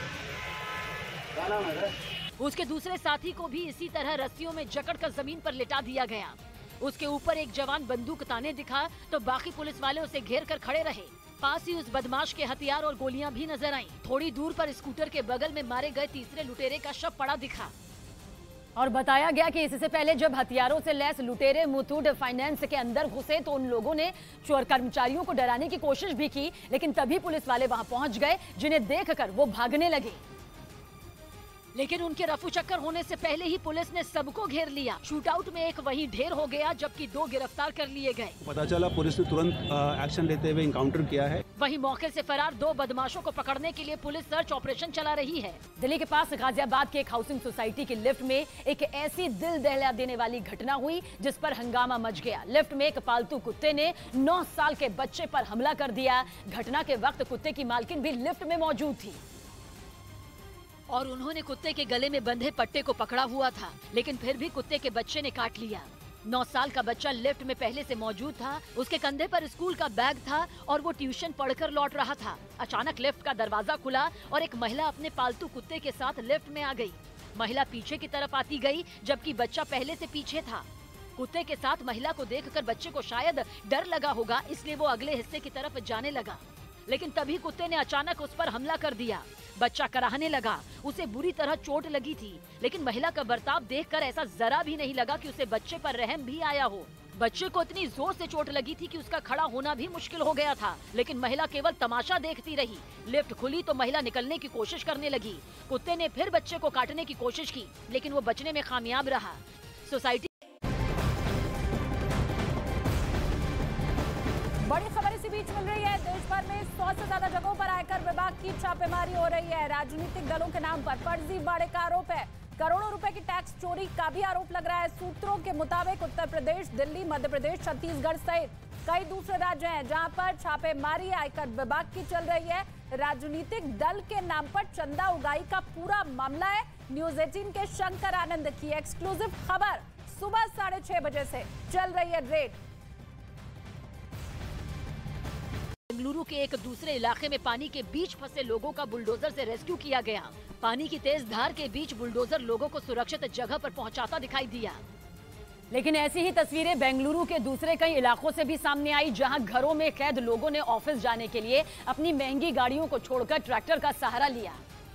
उसके दूसरे साथी को भी इसी तरह रस्सियों में जकड़कर जमीन पर लिटा दिया गया। उसके ऊपर एक जवान बंदूक ताने दिखा तो बाकी पुलिस वाले उसे घेर कर खड़े रहे। पास ही उस बदमाश के हथियार और गोलियां भी नजर आईं। थोड़ी दूर पर स्कूटर के बगल में मारे गए तीसरे लुटेरे का शव पड़ा दिखा। और बताया गया कि इससे पहले जब हथियारों से लैस लुटेरे मुथूट फाइनेंस के अंदर घुसे तो उन लोगों ने चोर कर्मचारियों को डराने की कोशिश भी की, लेकिन तभी पुलिस वाले वहां पहुंच गए, जिन्हें देखकर वो भागने लगे। लेकिन उनके रफू चक्कर होने से पहले ही पुलिस ने सबको घेर लिया। शूटआउट में एक वहीं ढेर हो गया, जबकि दो गिरफ्तार कर लिए गए। पता चला पुलिस ने तुरंत एक्शन लेते हुए इनकाउंटर किया है। वहीं मौके से फरार दो बदमाशों को पकड़ने के लिए पुलिस सर्च ऑपरेशन चला रही है। दिल्ली के पास गाजियाबाद के एक हाउसिंग सोसाइटी की लिफ्ट में एक ऐसी दिल दहला देने वाली घटना हुई जिस पर हंगामा मच गया। लिफ्ट में एक पालतू कुत्ते ने नौ साल के बच्चे पर हमला कर दिया। घटना के वक्त कुत्ते की मालकिन भी लिफ्ट में मौजूद थी और उन्होंने कुत्ते के गले में बंधे पट्टे को पकड़ा हुआ था, लेकिन फिर भी कुत्ते के बच्चे ने काट लिया। नौ साल का बच्चा लिफ्ट में पहले से मौजूद था। उसके कंधे पर स्कूल का बैग था और वो ट्यूशन पढ़कर लौट रहा था। अचानक लिफ्ट का दरवाजा खुला और एक महिला अपने पालतू कुत्ते के साथ लिफ्ट में आ गई। महिला पीछे की तरफ आती गई, जबकि बच्चा पहले से पीछे था। कुत्ते के साथ महिला को देखकर बच्चे को शायद डर लगा होगा, इसलिए वो अगले हिस्से की तरफ जाने लगा, लेकिन तभी कुत्ते ने अचानक उस पर हमला कर दिया। बच्चा कराहने लगा। उसे बुरी तरह चोट लगी थी, लेकिन महिला का बर्ताव देखकर ऐसा जरा भी नहीं लगा कि उसे बच्चे पर रहम भी आया हो। बच्चे को इतनी जोर से चोट लगी थी कि उसका खड़ा होना भी मुश्किल हो गया था, लेकिन महिला केवल तमाशा देखती रही। लिफ्ट खुली तो महिला निकलने की कोशिश करने लगी। कुत्ते ने फिर बच्चे को काटने की कोशिश की, लेकिन वो बचने में कामयाब रहा। सोसाइटी बड़ी खबर इसी बीच मिल रही है। देश भर में सौ से ज्यादा जगहों पर आयकर विभाग की छापेमारी हो रही है। राजनीतिक दलों के नाम पर फर्जी बाड़े का आरोप है। करोड़ों रुपए की टैक्स चोरी का भी आरोप लग रहा है। सूत्रों के मुताबिक उत्तर प्रदेश, दिल्ली, मध्य प्रदेश, छत्तीसगढ़ सहित कई दूसरे राज्य हैं जहां पर छापेमारी आयकर विभाग की चल रही है। राजनीतिक दल के नाम पर चंदा उगाही का पूरा मामला है। न्यूज अठारह के शंकर आनंद की एक्सक्लूसिव खबर। सुबह साढ़े छह बजे से चल रही है रेड। बेंगलुरु के एक दूसरे इलाके में पानी के बीच फंसे लोगों का बुलडोजर से रेस्क्यू किया गया। पानी की तेज धार के बीच बुलडोजर लोगों को सुरक्षित जगह पर पहुंचाता दिखाई दिया। लेकिन ऐसी ही तस्वीरें बेंगलुरु के दूसरे कई इलाकों से भी सामने आई, जहां घरों में कैद लोगों ने ऑफिस जाने के लिए अपनी महंगी गाड़ियों को छोड़कर ट्रैक्टर का सहारा लिया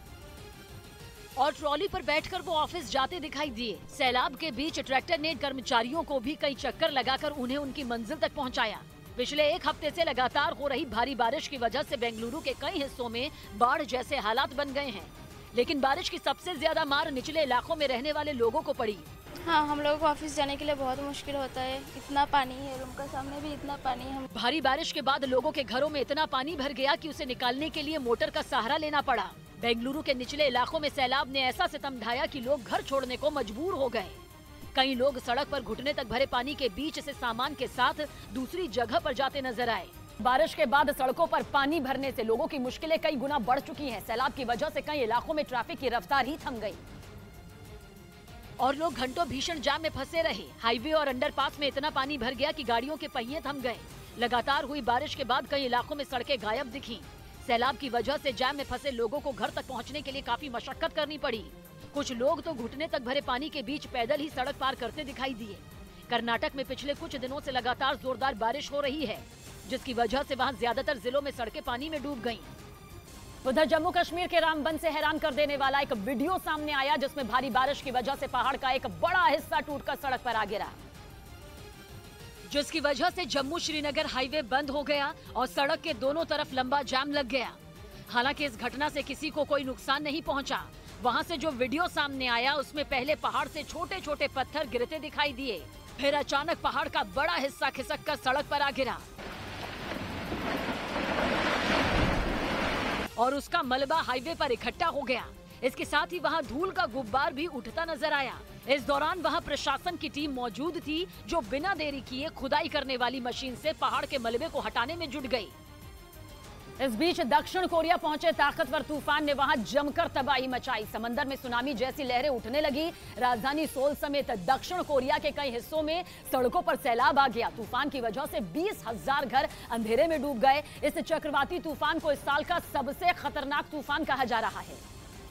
और ट्रॉली पर बैठकर वो ऑफिस जाते दिखाई दिए। सैलाब के बीच ट्रैक्टर ने कर्मचारियों को भी कई चक्कर लगाकर उन्हें उनकी मंजिल तक पहुंचाया। पिछले एक हफ्ते से लगातार हो रही भारी बारिश की वजह से बेंगलुरु के कई हिस्सों में बाढ़ जैसे हालात बन गए हैं, लेकिन बारिश की सबसे ज्यादा मार निचले इलाकों में रहने वाले लोगों को पड़ी। हाँ, हम लोगों को ऑफिस जाने के लिए बहुत मुश्किल होता है। इतना पानी है, रूम का सामने भी इतना पानी है। भारी बारिश के बाद लोगों के घरों में इतना पानी भर गया कि उसे निकालने के लिए मोटर का सहारा लेना पड़ा। बेंगलुरु के निचले इलाकों में सैलाब ने ऐसा सितम ढाया कि लोग घर छोड़ने को मजबूर हो गए। कई लोग सड़क पर घुटने तक भरे पानी के बीच से सामान के साथ दूसरी जगह पर जाते नजर आए। बारिश के बाद सड़कों पर पानी भरने से लोगों की मुश्किलें कई गुना बढ़ चुकी हैं। सैलाब की वजह से कई इलाकों में ट्रैफिक की रफ्तार ही थम गई और लोग घंटों भीषण जाम में फंसे रहे। हाईवे और अंडरपास में इतना पानी भर गया कि गाड़ियों के पहिए थम गए। लगातार हुई बारिश के बाद कई इलाकों में सड़कें गायब दिखी। सैलाब की वजह से जाम में फंसे लोगों को घर तक पहुँचने के लिए काफी मशक्कत करनी पड़ी। कुछ लोग तो घुटने तक भरे पानी के बीच पैदल ही सड़क पार करते दिखाई दिए। कर्नाटक में पिछले कुछ दिनों से लगातार जोरदार बारिश हो रही है, जिसकी वजह से वहां ज्यादातर जिलों में सड़कें पानी में डूब गईं। उधर जम्मू कश्मीर के रामबन से हैरान कर देने वाला एक वीडियो सामने आया, जिसमें भारी बारिश की वजह से पहाड़ का एक बड़ा हिस्सा टूटकर सड़क पर आ गिरा, जिसकी वजह से जम्मू श्रीनगर हाईवे बंद हो गया और सड़क के दोनों तरफ लंबा जाम लग गया। हालांकि इस घटना से किसी को कोई नुकसान नहीं पहुंचा। वहां से जो वीडियो सामने आया उसमें पहले पहाड़ से छोटे छोटे पत्थर गिरते दिखाई दिए, फिर अचानक पहाड़ का बड़ा हिस्सा खिसक कर सड़क पर आ गिरा और उसका मलबा हाईवे पर इकट्ठा हो गया। इसके साथ ही वहां धूल का गुब्बार भी उठता नजर आया। इस दौरान वहां प्रशासन की टीम मौजूद थी, जो बिना देरी किए खुदाई करने वाली मशीन से पहाड़ के मलबे को हटाने में जुट गई। इस बीच दक्षिण कोरिया पहुंचे ताकतवर तूफान ने वहां जमकर तबाही मचाई। समंदर में सुनामी जैसी लहरें उठने लगी। राजधानी सोल समेत दक्षिण कोरिया के कई हिस्सों में सड़कों पर सैलाब आ गया। तूफान की वजह से बीस हजार घर अंधेरे में डूब गए। इस चक्रवाती तूफान को इस साल का सबसे खतरनाक तूफान कहा जा रहा है,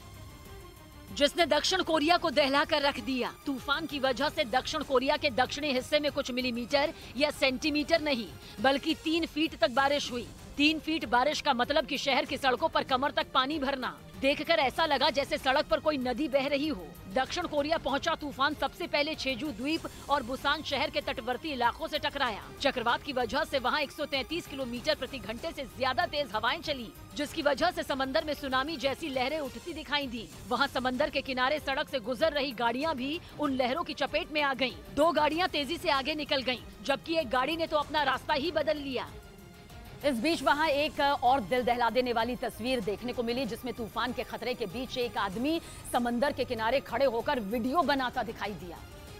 जिसने दक्षिण कोरिया को दहला कर रख दिया। तूफान की वजह से दक्षिण कोरिया के दक्षिणी हिस्से में कुछ मिलीमीटर या सेंटीमीटर नहीं बल्कि तीन फीट तक बारिश हुई। तीन फीट बारिश का मतलब कि शहर की सड़कों पर कमर तक पानी भरना। देखकर ऐसा लगा जैसे सड़क पर कोई नदी बह रही हो। दक्षिण कोरिया पहुंचा तूफान सबसे पहले छेजू द्वीप और बुसान शहर के तटवर्ती इलाकों से टकराया। चक्रवात की वजह से वहां एक सौ तैंतीस किलोमीटर प्रति घंटे से ज्यादा तेज हवाएं चली, जिसकी वजह से समंदर में सुनामी जैसी लहरें उठती दिखाई दी। वहां समंदर के किनारे सड़क से गुजर रही गाड़ियां भी उन लहरों की चपेट में आ गयी। दो गाड़ियां तेजी से आगे निकल गयी, जबकि एक गाड़ी ने तो अपना रास्ता ही बदल लिया। इस बीच वहां एक और दिल दहला देने वाली तस्वीर देखने को मिली, जिसमें तूफान के खतरे के बीच एक आदमी समंदर के किनारे खड़े होकर वीडियो बनाता दिखाई दिया।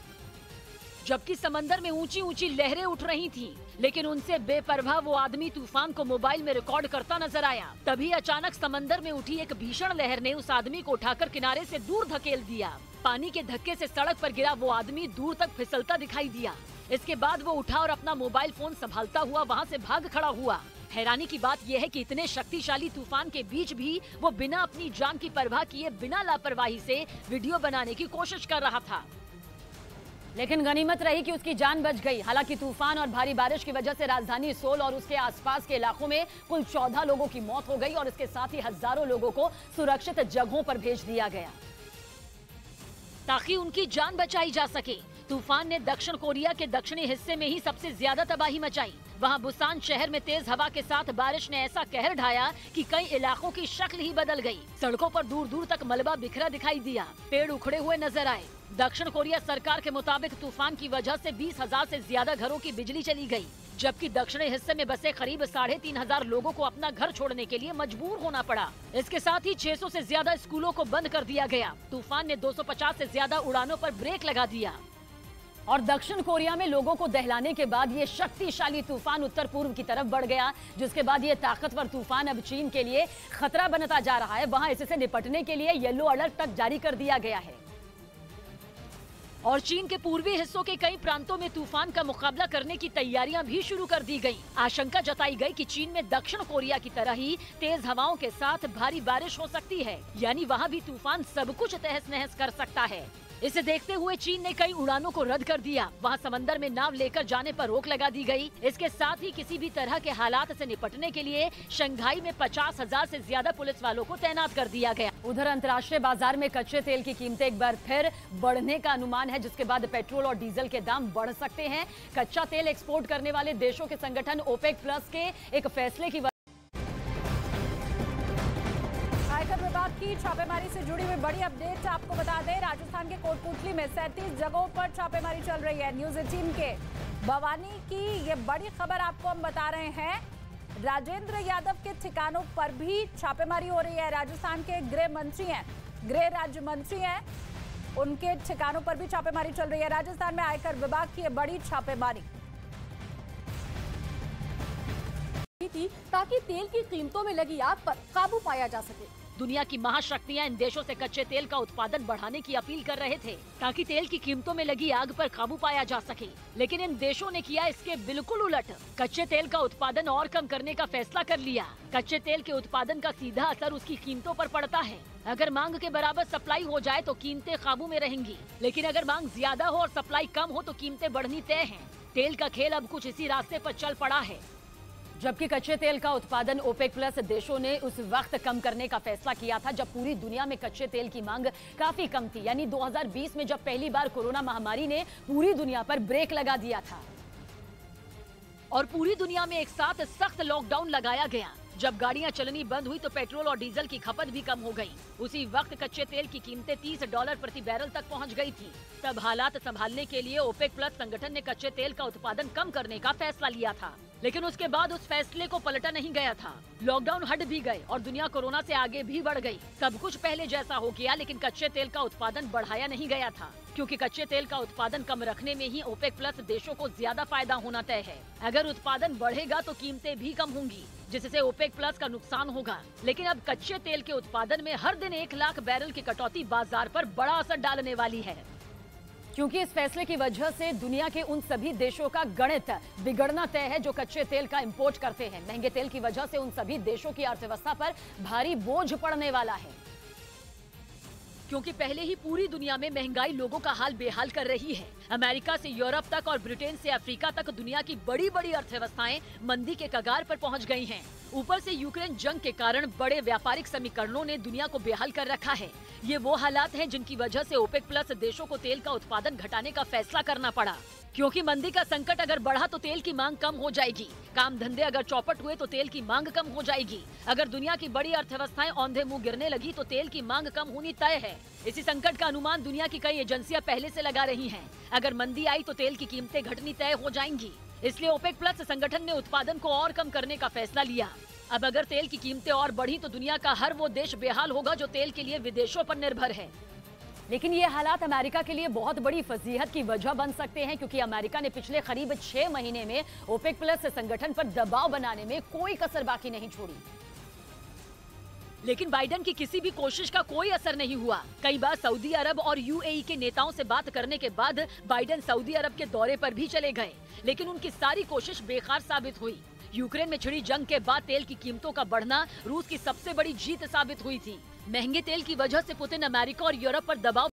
जबकि समंदर में ऊंची ऊंची लहरें उठ रही थीं, लेकिन उनसे बेपरवाह वो आदमी तूफान को मोबाइल में रिकॉर्ड करता नजर आया। तभी अचानक समंदर में उठी एक भीषण लहर ने उस आदमी को उठाकर किनारे से दूर धकेल दिया। पानी के धक्के से सड़क पर गिरा वो आदमी दूर तक फिसलता दिखाई दिया। इसके बाद वो उठा और अपना मोबाइल फोन संभालता हुआ वहां से भाग खड़ा हुआ। हैरानी की बात यह है कि इतने शक्तिशाली तूफान के बीच भी वो बिना अपनी जान की परवाह किए बिना लापरवाही से वीडियो बनाने की कोशिश कर रहा था। लेकिन गनीमत रही कि उसकी जान बच गई। हालांकि तूफान और भारी बारिश की वजह से राजधानी सोल और उसके आसपास के इलाकों में कुल चौदह लोगों की मौत हो गई और इसके साथ ही हजारों लोगों को सुरक्षित जगहों पर भेज दिया गया ताकि उनकी जान बचाई जा सके। तूफान ने दक्षिण कोरिया के दक्षिणी हिस्से में ही सबसे ज्यादा तबाही मचाई। वहां बुसान शहर में तेज हवा के साथ बारिश ने ऐसा कहर ढाया कि कई इलाकों की शक्ल ही बदल गई। सड़कों पर दूर दूर तक मलबा बिखरा दिखाई दिया, पेड़ उखड़े हुए नजर आए। दक्षिण कोरिया सरकार के मुताबिक तूफान की वजह से बीस हजार से ज्यादा घरों की बिजली चली गई, जबकि दक्षिणी हिस्से में बसे करीब साढ़े तीन हजार लोगों को अपना घर छोड़ने के लिए मजबूर होना पड़ा। इसके साथ ही छह सौ से ज्यादा स्कूलों को बंद कर दिया गया। तूफान ने दो सौ पचास से ज्यादा उड़ानों पर ब्रेक लगा दिया। और दक्षिण कोरिया में लोगों को दहलाने के बाद ये शक्तिशाली तूफान उत्तर पूर्व की तरफ बढ़ गया, जिसके बाद ये ताकतवर तूफान अब चीन के लिए खतरा बनता जा रहा है। वहां इससे निपटने के लिए येलो अलर्ट तक जारी कर दिया गया है और चीन के पूर्वी हिस्सों के कई प्रांतों में तूफान का मुकाबला करने की तैयारियां भी शुरू कर दी गयी। आशंका जताई गई कि चीन में दक्षिण कोरिया की तरह ही तेज हवाओं के साथ भारी बारिश हो सकती है, यानी वहां भी तूफान सब कुछ तहस नहस कर सकता है। इसे देखते हुए चीन ने कई उड़ानों को रद्द कर दिया। वहां समंदर में नाव लेकर जाने पर रोक लगा दी गई। इसके साथ ही किसी भी तरह के हालात से निपटने के लिए शंघाई में पचास हजार से ज्यादा पुलिस वालों को तैनात कर दिया गया। उधर अंतर्राष्ट्रीय बाजार में कच्चे तेल की कीमतें एक बार फिर बढ़ने का अनुमान है, जिसके बाद पेट्रोल और डीजल के दाम बढ़ सकते हैं। कच्चा तेल एक्सपोर्ट करने वाले देशों के संगठन ओपेक प्लस के एक फैसले की आयकर विभाग की छापेमारी से जुड़ी हुई बड़ी अपडेट आपको बता दें। राजस्थान के कोटपुतली में सैंतीस जगहों पर छापेमारी चल रही है। न्यूज एटीन के बवानी की ये बड़ी खबर आपको हम बता रहे हैं। राजेंद्र यादव के ठिकानों पर भी छापेमारी हो रही है। राजस्थान के गृह मंत्री हैं, गृह राज्य मंत्री हैं, उनके ठिकानों पर भी छापेमारी चल रही है। राजस्थान में आयकर विभाग की ये बड़ी छापेमारी थी ताकि तेल की कीमतों में लगी आग पर काबू पाया जा सके। दुनिया की महाशक्तियां इन देशों से कच्चे तेल का उत्पादन बढ़ाने की अपील कर रहे थे ताकि तेल की कीमतों में लगी आग पर काबू पाया जा सके, लेकिन इन देशों ने किया इसके बिल्कुल उलट। कच्चे तेल का उत्पादन और कम करने का फैसला कर लिया। कच्चे तेल के उत्पादन का सीधा असर उसकी कीमतों पर पड़ता है। अगर मांग के बराबर सप्लाई हो जाए तो कीमतें काबू में रहेंगी, लेकिन अगर मांग ज्यादा हो और सप्लाई कम हो तो कीमतें बढ़नी तय हैं। तेल का खेल अब कुछ इसी रास्ते पर चल पड़ा है। जबकि कच्चे तेल का उत्पादन ओपेक प्लस देशों ने उस वक्त कम करने का फैसला किया था जब पूरी दुनिया में कच्चे तेल की मांग काफी कम थी, यानी दो हज़ार बीस में जब पहली बार कोरोना महामारी ने पूरी दुनिया पर ब्रेक लगा दिया था। और पूरी दुनिया में एक साथ सख्त लॉकडाउन लगाया गया। जब गाड़ियां चलनी बंद हुई तो पेट्रोल और डीजल की खपत भी कम हो गई। उसी वक्त कच्चे तेल की कीमतें तीस डॉलर प्रति बैरल तक पहुंच गई थी। तब हालात संभालने के लिए ओपेक प्लस संगठन ने कच्चे तेल का उत्पादन कम करने का फैसला लिया था, लेकिन उसके बाद उस फैसले को पलटा नहीं गया था। लॉकडाउन हट भी गए और दुनिया कोरोना से आगे भी बढ़ गई। सब कुछ पहले जैसा हो गया, लेकिन कच्चे तेल का उत्पादन बढ़ाया नहीं गया था, क्योंकि कच्चे तेल का उत्पादन कम रखने में ही ओपेक प्लस देशों को ज्यादा फायदा होना तय है। अगर उत्पादन बढ़ेगा तो कीमतें भी कम होंगी, जिससे ओपेक प्लस का नुकसान होगा। लेकिन अब कच्चे तेल के उत्पादन में हर दिन एक लाख बैरल की कटौती बाजार पर बड़ा असर डालने वाली है, क्योंकि इस फैसले की वजह से दुनिया के उन सभी देशों का गणित बिगड़ना तय है जो कच्चे तेल का इंपोर्ट करते हैं। महंगे तेल की वजह से उन सभी देशों की अर्थव्यवस्था पर भारी बोझ पड़ने वाला है, क्योंकि पहले ही पूरी दुनिया में महंगाई लोगों का हाल बेहाल कर रही है। अमेरिका से यूरोप तक और ब्रिटेन से अफ्रीका तक दुनिया की बड़ी बड़ी अर्थव्यवस्थाएं मंदी के कगार पर पहुंच गई हैं। ऊपर से यूक्रेन जंग के कारण बड़े व्यापारिक समीकरणों ने दुनिया को बेहाल कर रखा है। ये वो हालात हैं जिनकी वजह से ओपेक प्लस देशों को तेल का उत्पादन घटाने का फैसला करना पड़ा, क्योंकि मंदी का संकट अगर बढ़ा तो तेल की मांग कम हो जाएगी। काम धंधे अगर चौपट हुए तो तेल की मांग कम हो जाएगी। अगर दुनिया की बड़ी अर्थव्यवस्थाएं औंधे मुंह गिरने लगी तो तेल की मांग कम होनी तय है। इसी संकट का अनुमान दुनिया की कई एजेंसियां पहले से लगा रही हैं। अगर मंदी आई तो तेल की कीमतें घटनी तय हो जाएंगी। इसलिए ओपेक प्लस संगठन ने उत्पादन को और कम करने का फैसला लिया। अब अगर तेल की कीमतें और बढ़ी तो दुनिया का हर वो देश बेहाल होगा जो तेल के लिए विदेशों पर निर्भर है। लेकिन ये हालात अमेरिका के लिए बहुत बड़ी फजीहत की वजह बन सकते हैं, क्योंकि अमेरिका ने पिछले करीब छह महीने में ओपेक प्लस संगठन पर दबाव बनाने में कोई कसर बाकी नहीं छोड़ी। लेकिन बाइडेन की किसी भी कोशिश का कोई असर नहीं हुआ। कई बार सऊदी अरब और यूएई के नेताओं से बात करने के बाद बाइडेन सऊदी अरब के दौरे पर भी चले गए, लेकिन उनकी सारी कोशिश बेकार साबित हुई। यूक्रेन में छिड़ी जंग के बाद तेल की कीमतों का बढ़ना रूस की सबसे बड़ी जीत साबित हुई थी। महंगे तेल की वजह से पुतिन अमेरिका और यूरोप पर दबाव